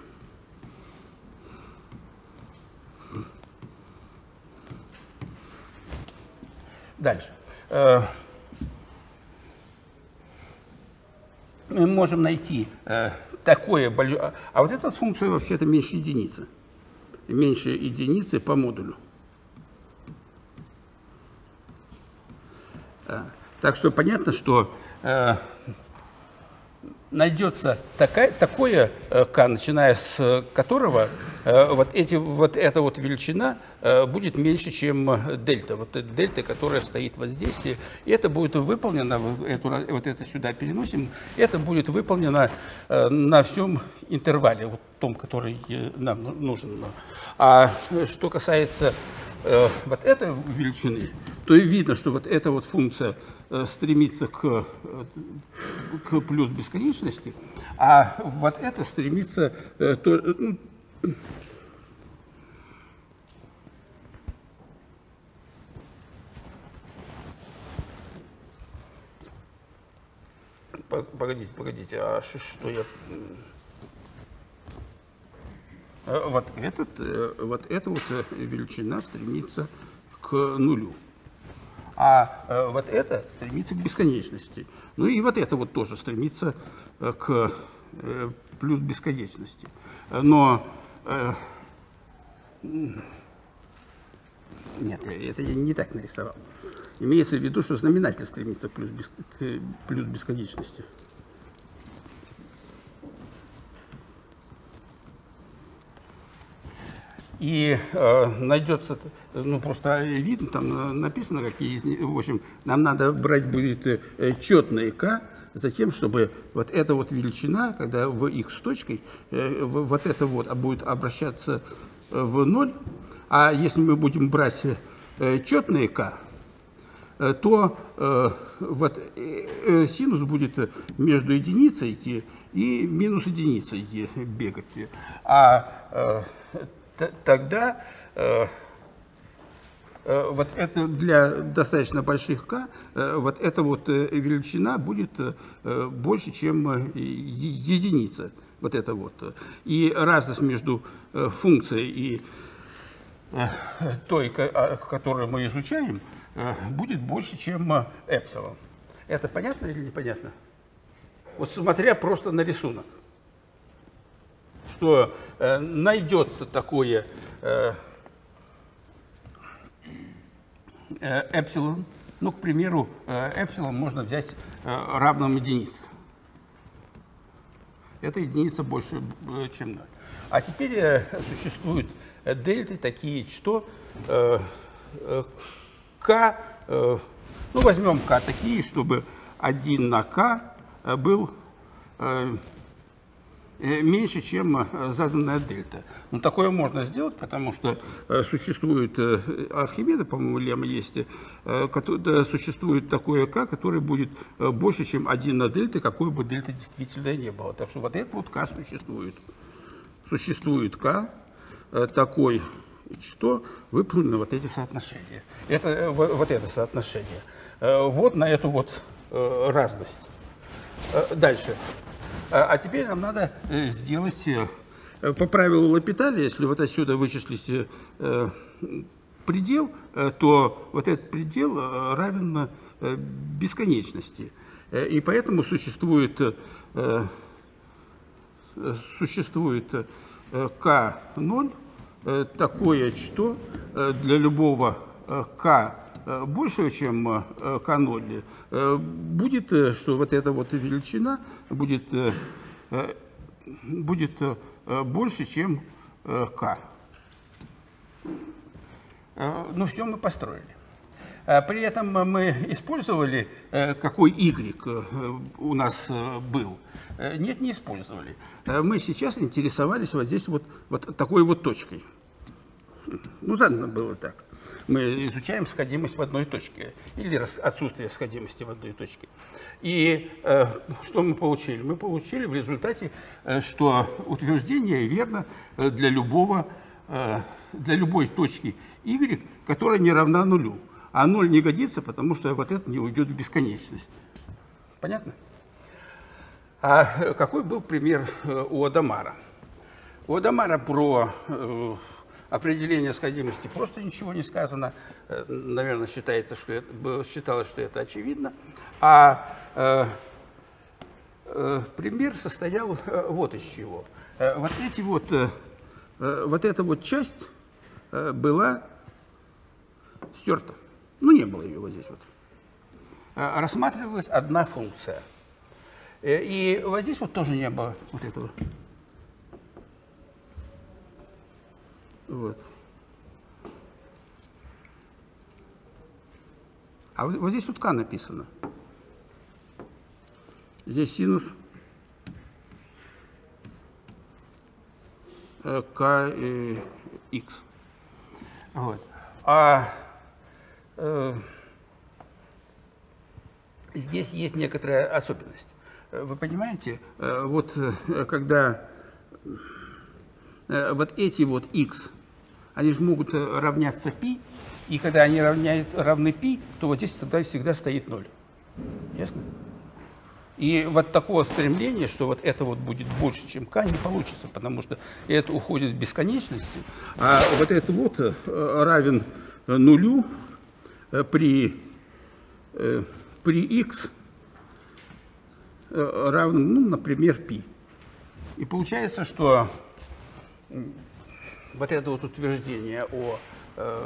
Дальше. Мы можем найти такое большое... А вот эта функция вообще-то меньше единицы. Меньше единицы по модулю. Так что понятно, что э, найдется такая, такое k, начиная с которого э, вот, эти, вот эта вот величина э, будет меньше, чем дельта. Вот эта дельта, которая стоит вот здесь. И это будет выполнено, эту, вот это сюда переносим, это будет выполнено э, на всем интервале, вот том, который нам нужен. А что касается э, вот этой величины, то и видно, что вот эта вот функция э, стремится к, к плюс бесконечности, а вот это стремится... Э, то, ну, погодите, погодите, а что я... Вот, этот, вот эта вот величина стремится к нулю, а вот это стремится к бесконечности. Ну и вот это вот тоже стремится к плюс бесконечности. Но нет, это я не так нарисовал. Имеется в виду, что знаменатель стремится к плюс, бес, к плюс бесконечности. И э, найдется, ну просто видно, там написано, какие, в общем, нам надо брать будет э, четные k, затем, чтобы вот эта вот величина, когда в x с точкой, э, в, вот это вот будет обращаться в ноль, а если мы будем брать э, четные k, э, то э, вот э, синус будет между единицей и минус единицей бегать. А э, тогда э, э, вот это для достаточно больших k, э, вот эта вот э, величина будет э, больше, чем э, единица. Вот это вот. И разность между э, функцией и э, той, которую мы изучаем, э, будет больше, чем э, эпсилон. Это понятно или непонятно? Вот смотря просто на рисунок, что э, найдется такое э, э, эпсилон, ну, к примеру, э, эпсилон можно взять э, равным единице. Эта единица больше, э, чем ноль. А теперь э, существуют э, дельты такие, что э, э, k, э, ну, возьмем k такие, чтобы один на k был э, меньше, чем заданная дельта. Ну, такое можно сделать, потому что э, существует э, Архимеда, по-моему, лемма есть, э, который, существует такое k, которое будет э, больше, чем один на дельта, какой бы дельта действительно не было. Так что вот это вот k существует. Существует k э, такой, что выполнено вот эти соотношения. Это, э, вот, вот это соотношение. Э, вот на эту вот э, разность. Э, дальше. А теперь нам надо сделать, по правилу Лапиталя, если вот отсюда вычислить предел, то вот этот предел равен бесконечности. И поэтому существует, существует k ноль, такое, что для любого k большего, чем k ноль, будет, что вот эта вот величина будет, будет больше, чем k. Ну, все мы построили. При этом мы использовали, какой y у нас был. Нет, не использовали. Мы сейчас интересовались вот здесь вот, вот такой вот точкой. Ну, задано было так. мы изучаем сходимость в одной точке или отсутствие сходимости в одной точке. И э, что мы получили? Мы получили в результате, э, что утверждение верно для, любого, э, для любой точки y, которая не равна нулю. А ноль не годится, потому что вот это не уйдет в бесконечность. Понятно? А какой был пример у Адамара? У Адамара про э, определение сходимости просто ничего не сказано. Э, наверное, считается, что это, считалось, что это очевидно. А э, э, пример состоял э, вот из чего. Э, вот эти вот, э, э, вот эта вот часть э, была стерта. Ну, не было ее вот здесь вот. Э, рассматривалась одна функция. Э, и вот здесь вот тоже не было вот этого. Вот. А вот, вот здесь вот k написано. Здесь синус э, k э, x. Вот. А э, здесь есть некоторая особенность. Вы понимаете, э, вот э, когда э, вот эти вот x, они же могут равняться π, и когда они равняют, равны π, то вот здесь тогда всегда стоит ноль. Ясно? И вот такого стремления, что вот это вот будет больше, чем k, не получится, потому что это уходит в бесконечность, а вот это вот равен нулю при, при x равен, ну, например, π. И получается, что вот это вот утверждение о э,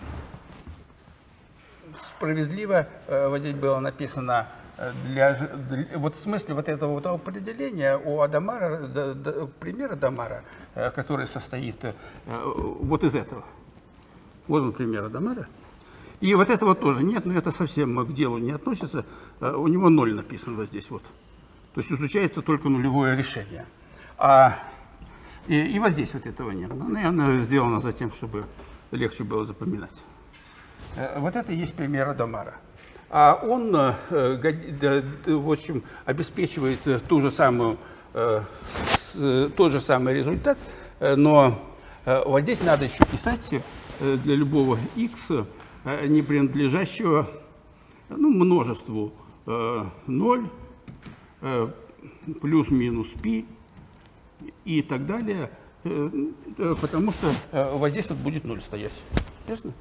справедливо, э, вот здесь было написано, для, для, вот в смысле вот этого вот определения у Адамара, да, да, пример Адамара, э, который состоит э, вот из этого. Вот он пример Адамара. И вот этого тоже нет, но это совсем к делу не относится. Э, у него ноль написано вот здесь вот. То есть изучается только нулевое решение. А И, и вот здесь вот этого нет. Ну, наверное, сделано за тем, чтобы легче было запоминать. Вот это и есть пример Адамара. А он, в общем, обеспечивает ту же самую, тот же самый результат, но вот здесь надо еще писать для любого x, не принадлежащего, ну, множеству ноль, плюс-минус π, и так далее, потому что вот здесь вот будет ноль стоять. Ясно?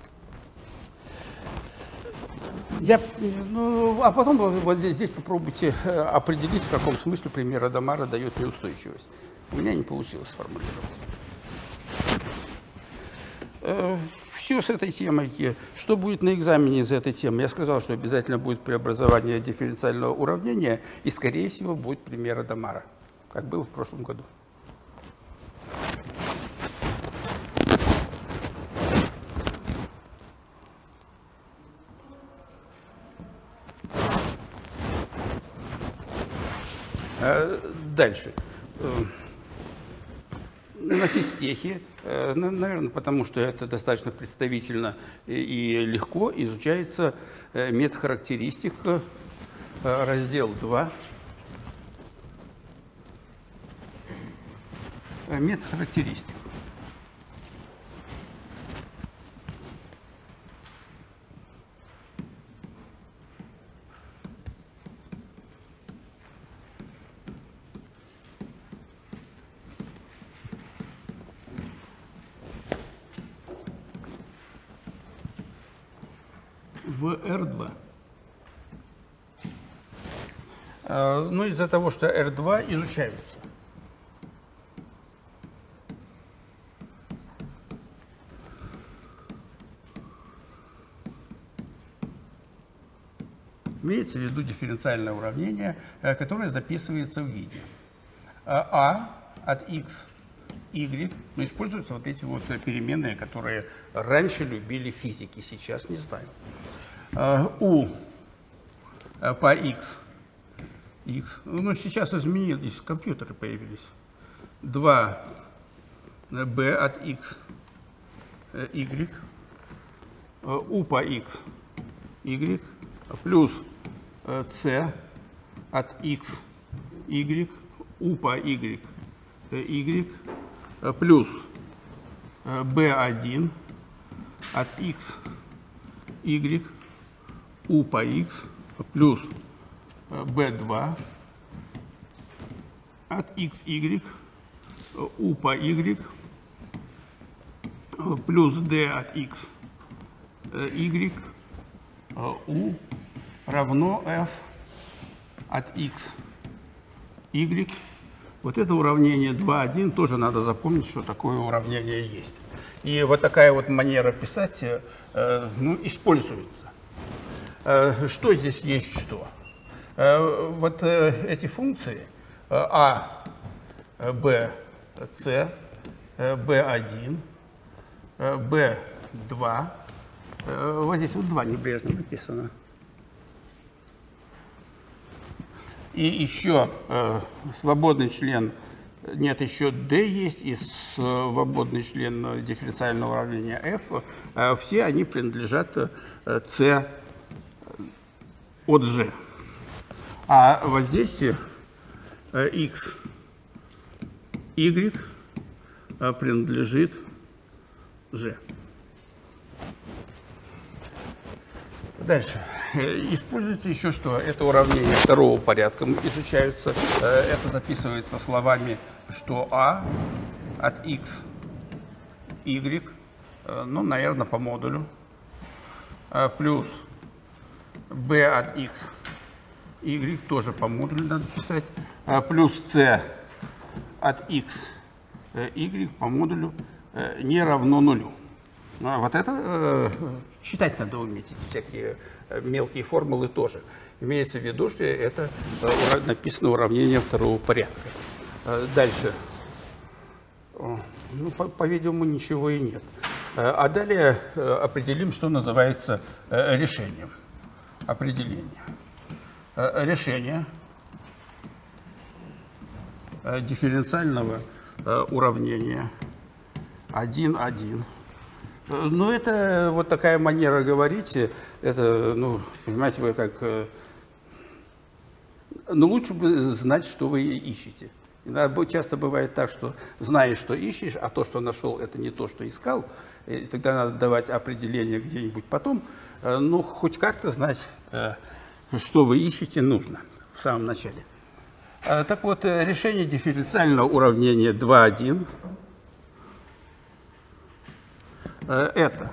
Я, ну, а потом вот здесь, здесь попробуйте определить, в каком смысле пример Адамара дает неустойчивость. У меня не получилось сформулировать. Все с этой темой. Что будет на экзамене из этой темы? Я сказал, что обязательно будет преобразование дифференциального уравнения, и, скорее всего, будет пример Адамара, как было в прошлом году. Дальше. На физтехе, наверное, потому что это достаточно представительно и легко, изучается метахарактеристик, раздел два. Метахарактеристик. В эр два. Ну, из-за того, что эр два изучаются. Имеется в виду дифференциальное уравнение, которое записывается в виде а от x, y, но используются вот эти вот переменные, которые раньше любили физики, сейчас не знаю. У по x, x, ну сейчас изменились, компьютеры появились, два b от x, y, u по x, y плюс c от x, y, u по y, y плюс b один от x, y, u по x плюс b два от x, y, u по y плюс d от x, y, u равно f от x, y. Вот это уравнение два один тоже надо запомнить, что такое уравнение есть. И вот такая вот манера писать э, ну, используется. Э, что здесь есть что? Э, вот э, эти функции э, а, b, c, э, b один, э, b два, э, вот здесь вот два небрежно написано. И еще э, свободный член, нет, еще d есть, и свободный член дифференциального уравнения f, э, все они принадлежат э, c от g. А вот здесь э, x, y э, принадлежит g. Дальше. Используется еще что? Это уравнение второго порядка изучаются. Это записывается словами, что а от x, y, ну, наверное, по модулю, плюс b от x, y, тоже по модулю надо писать, плюс c от x, y по модулю не равно нулю. Вот это считать надо уметь, эти всякие мелкие формулы тоже. Имеется в виду, что это написано уравнение второго порядка. Дальше. Ну, по-видимому, ничего и нет. А далее определим, что называется решением. Определение. Решение дифференциального уравнения один один. Ну, это вот такая манера говорить, это, ну, понимаете, вы как, ну, лучше бы знать, что вы ищете. Иногда часто бывает так, что знаешь, что ищешь, а то, что нашел, это не то, что искал, и тогда надо давать определение где-нибудь потом, ну, хоть как-то знать, что вы ищете, нужно в самом начале. Так вот, решение дифференциального уравнения два один. Это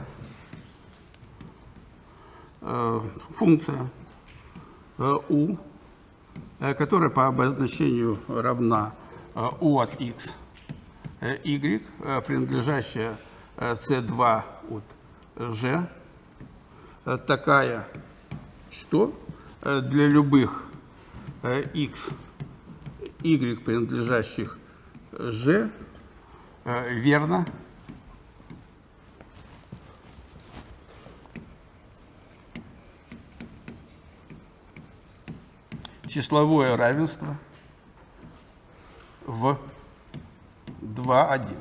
функция u, которая по обозначению равна u от x, y, принадлежащая c два от g, такая, что для любых x, y, принадлежащих g, верно числовое равенство в два один.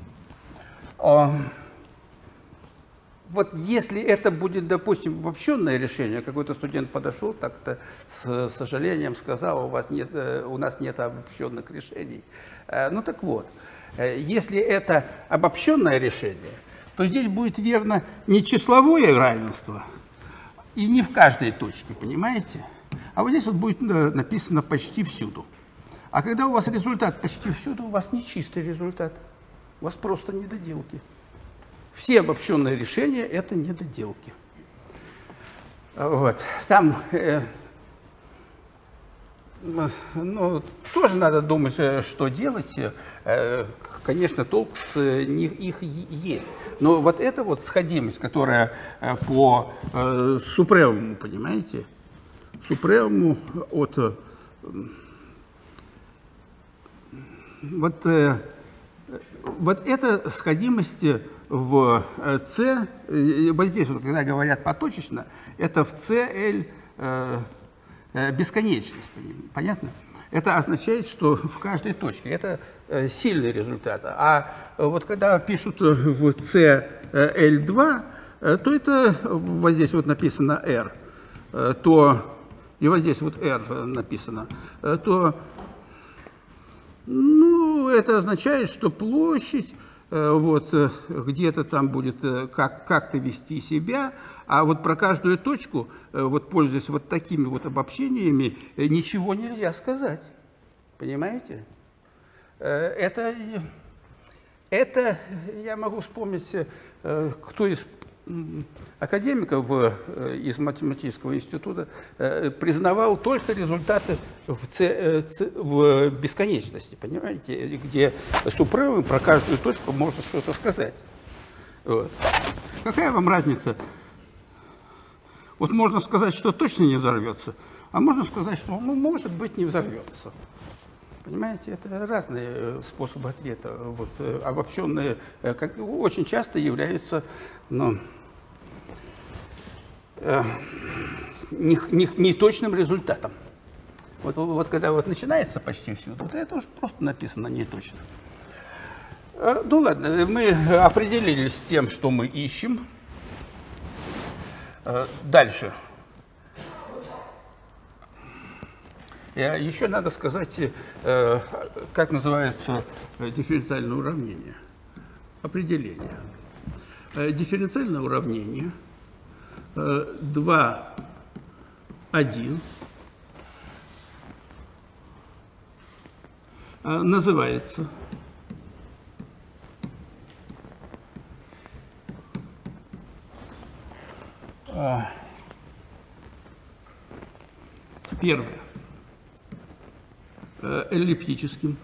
Вот если это будет, допустим, обобщенное решение, какой-то студент подошел, так-то с сожалением сказал, у вас нет, у нас нет обобщенных решений. Ну так вот, если это обобщенное решение, то здесь будет верно не числовое равенство и не в каждой точке, понимаете? А вот здесь вот будет написано почти всюду. А когда у вас результат почти всюду, у вас не чистый результат. У вас просто недоделки. Все обобщенные решения – это недоделки. Вот. Там э, ну, тоже надо думать, что делать. Э, конечно, толк с них их есть. Но вот эта вот сходимость, которая по э, супремуму, понимаете, супремуму от вот, э, вот эта сходимость в c, вот здесь вот, когда говорят поточечно, это в c, l э, бесконечность, понятно? Это означает, что в каждой точке это э, сильный результат. А вот когда пишут в c, l два, то это вот здесь вот написано R, то и вот здесь вот R написано, то ну, это означает, что площадь вот где-то там будет как, как-то вести себя, а вот про каждую точку, вот пользуясь вот такими вот обобщениями, ничего нельзя сказать. Понимаете? Это, это я могу вспомнить, кто из академиков из математического института признавал только результаты в, ц, в бесконечности, понимаете, где супремы про каждую точку можно что-то сказать. Вот. Какая вам разница? Вот можно сказать, что точно не взорвется, а можно сказать, что, ну, может быть, не взорвется. Понимаете, это разные способы ответа. Вот, обобщенные, как, очень часто являются, ну, э, не, не, неточным результатом. Вот, вот когда вот начинается почти все, вот это уже просто написано неточно. Э, ну ладно, мы определились с тем, что мы ищем. Э, дальше. Еще надо сказать, как называется дифференциальное уравнение. Определение. Дифференциальное уравнение два, один называется первое. Эллиптическим.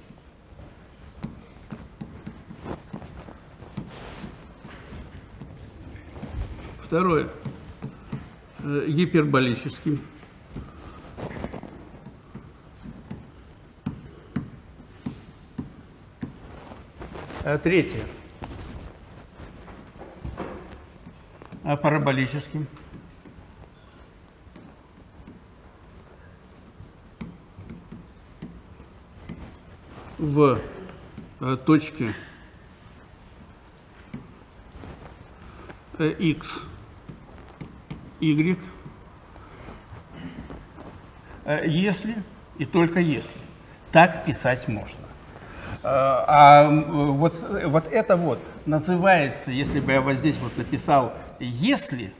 Второе. Гиперболическим. Третье. Параболическим. В точке x, y, если и только если. Так писать можно. А вот, вот это вот называется, если бы я вот здесь вот написал «если»,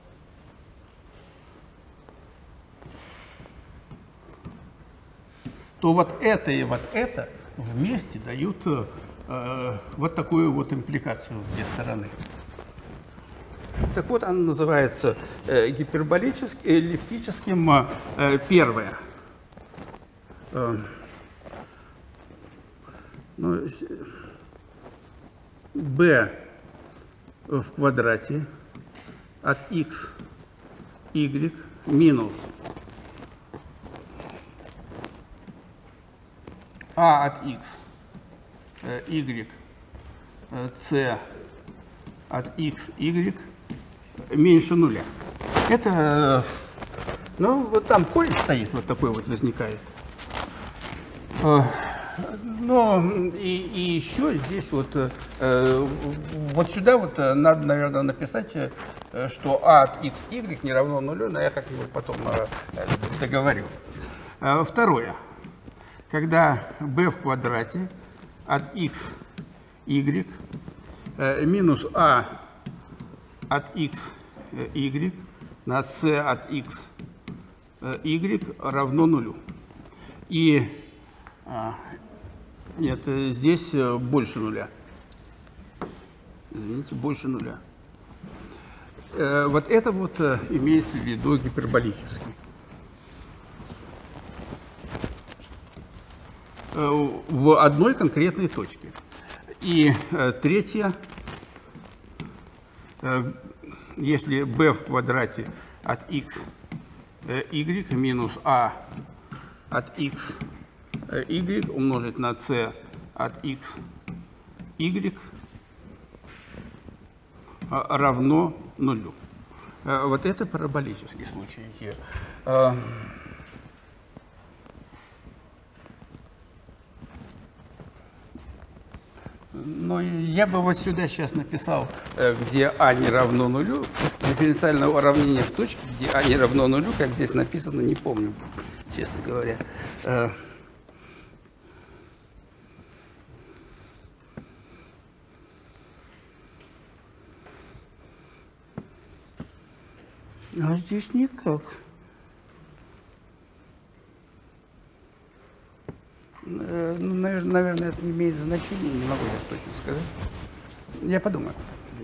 то вот это и вот это вместе дают э, вот такую вот импликацию в две стороны. Так вот, она называется э, гиперболическим, эллиптическим. Э, первое. Э, ну, b в квадрате от x, y минус a от x, y, c от x, y меньше нуля. Это, ну, вот там корень стоит, вот такой вот возникает. Но и, и еще здесь вот, вот сюда вот надо, наверное, написать, что a от x, y не равно нулю, но я как-нибудь потом договорю. Второе. Когда b в квадрате от x, y минус a от x, y на c от x, y равно нулю. И нет, здесь больше нуля. Извините, больше нуля. Вот это вот имеется в виду гиперболический. В одной конкретной точке. И э, третье, э, если b в квадрате от x, э, y минус a от x, э, y умножить на c от x, y э, равно нулю. Э, вот это параболический случай. Э, Но я бы вот сюда сейчас написал, где а не равно нулю, дифференциальное уравнение в точке, где а не равно нулю, как здесь написано, не помню, честно говоря. А здесь никак. Ну, наверное, это не имеет значения, не могу я точно сказать. Я подумаю.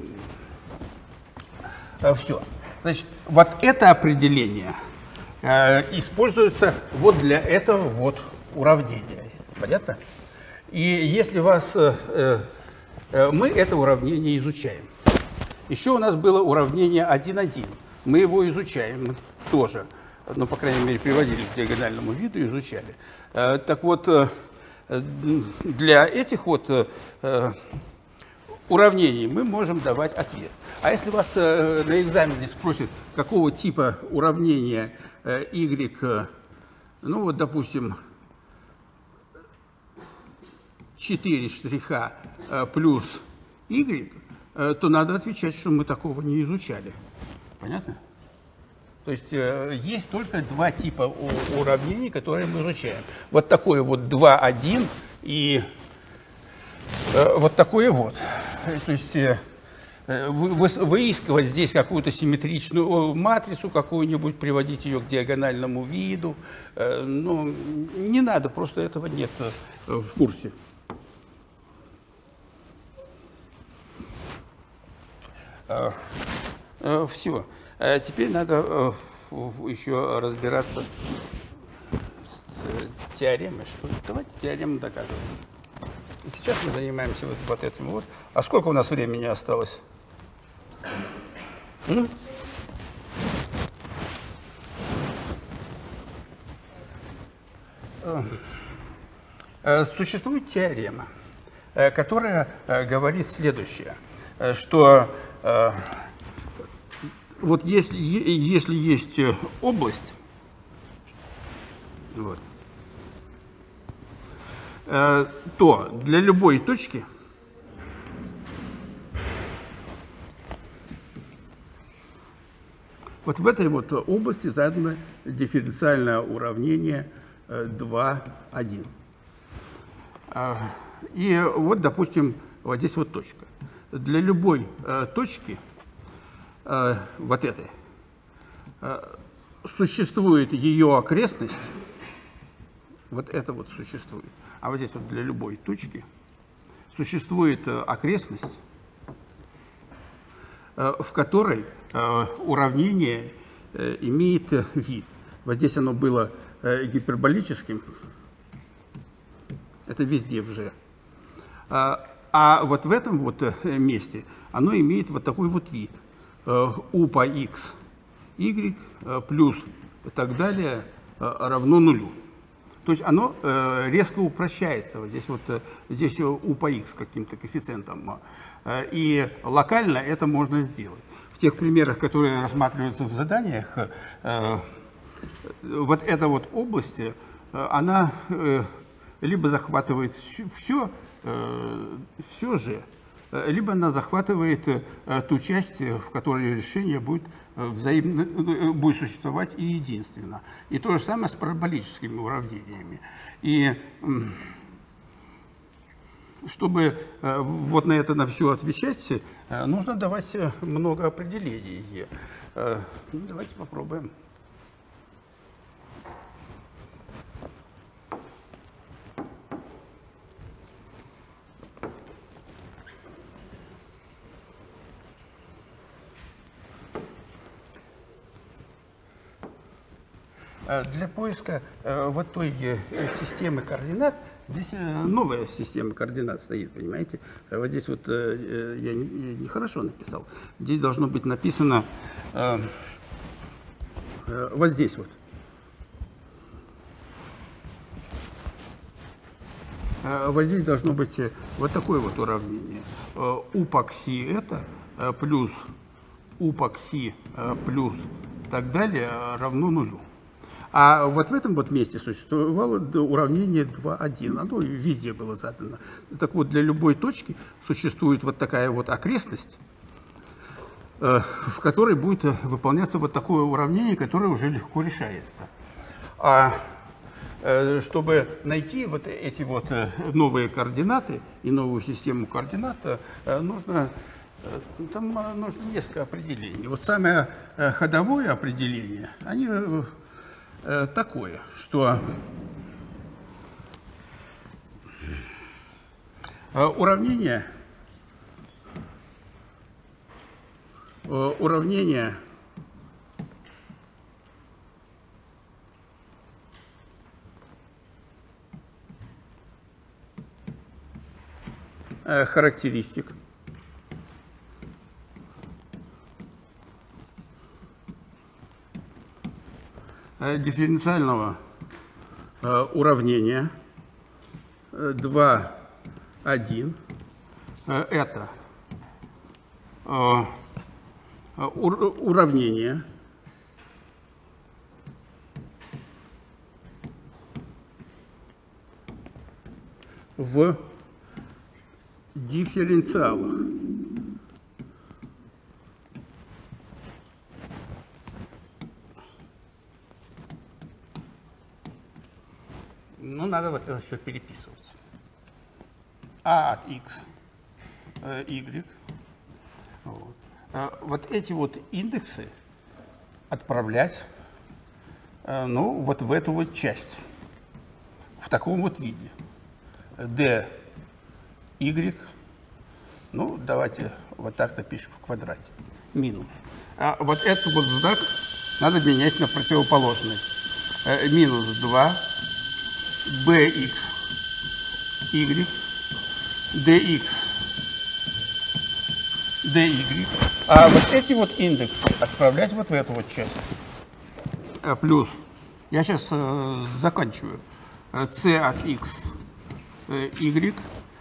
Все. Значит, вот это определение э, используется вот для этого вот уравнения. Понятно? И если вас... Э, э, мы это уравнение изучаем. Еще у нас было уравнение один один. Мы его изучаем тоже. Ну, по крайней мере, приводили к диагональному виду и изучали. Э, так вот, э, для этих вот э, уравнений мы можем давать ответ. А если вас э, на экзамене спросят, какого типа уравнения э, y, э, ну вот, допустим, четыре штриха э, плюс y, э, то надо отвечать, что мы такого не изучали. Понятно? То есть э, есть только два типа у, уравнений, которые мы изучаем. Вот такое вот два один и э, вот такое вот. То есть э, вы, вы, выискивать здесь какую-то симметричную матрицу, какую-нибудь, приводить ее к диагональному виду. Э, ну, не надо, просто этого нет э, в курсе. Э, э, все. Теперь надо еще разбираться с теоремой. Что ли? Давайте теорему доказывать. И сейчас мы занимаемся вот, вот этим. Вот. А сколько у нас времени осталось? М? Существует теорема, которая говорит следующее, что вот если, если есть область, вот, э, то для любой точки вот в этой вот области задано дифференциальное уравнение э, два один. Э, и вот, допустим, вот здесь вот точка. Для любой э, точки вот этой, существует ее окрестность, вот это вот существует, а вот здесь вот для любой точки существует окрестность, в которой уравнение имеет вид. Вот здесь оно было гиперболическим, это везде в G. А вот в этом вот месте оно имеет вот такой вот вид. U по x, y плюс и так далее равно нулю. То есть оно резко упрощается. Вот здесь вот здесь U по x каким-то коэффициентом. И локально это можно сделать. В тех примерах, которые рассматриваются в заданиях, вот эта вот область, она либо захватывает все, все же, либо она захватывает э, ту часть, в которой решение будет, э, взаимно, э, будет существовать и единственно. И то же самое с параболическими уравнениями. И э, чтобы э, вот на это на все отвечать, э, нужно давать много определений. Э, ну, давайте попробуем. Для поиска э, вот той э, системы координат, здесь э, новая система координат стоит, понимаете? Вот здесь вот э, я нехорошо не написал. Здесь должно быть написано э, э, вот здесь вот. Э, вот здесь должно быть э, вот такое вот уравнение. Э, U по кси это э, плюс U по кси э, плюс и так далее равно нулю. А вот в этом вот месте существовало уравнение два один. Оно везде было задано. Так вот, для любой точки существует вот такая вот окрестность, в которой будет выполняться вот такое уравнение, которое уже легко решается. А чтобы найти вот эти вот новые координаты и новую систему координат, нужно, там нужно несколько определений. Вот самое ходовое определение, они такое, что уравнение, уравнение характеристик дифференциального уравнения два один это уравнение в дифференциалах. Ну, надо вот это все переписывать. А от x, y. Вот. Вот эти вот индексы отправлять, ну, вот в эту вот часть, в таком вот виде. d, y, ну, давайте вот так напишем в квадрате, минус. А вот этот вот знак надо менять на противоположный. Минус два, bx, y, dx, dy. А вот эти вот индексы отправлять вот в эту вот часть. А плюс, я сейчас э, заканчиваю, c от x, э, y,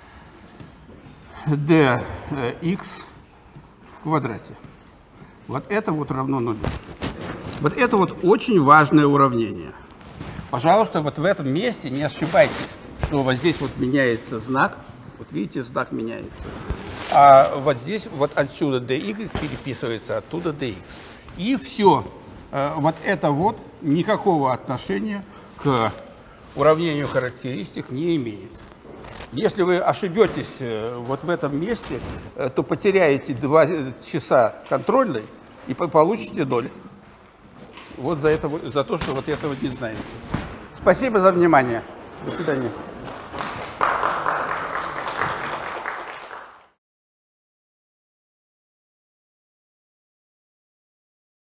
dx в квадрате. Вот это вот равно нулю. Вот это вот очень важное уравнение. Пожалуйста, вот в этом месте не ошибайтесь, что вот здесь вот меняется знак. Вот видите, знак меняется. А вот здесь вот отсюда dy переписывается, оттуда dx. И все. Вот это вот никакого отношения к уравнению характеристик не имеет. Если вы ошибетесь вот в этом месте, то потеряете два часа контрольной и получите ноль. Вот за, это, за то, что вот этого не знаете. Спасибо за внимание. До свидания.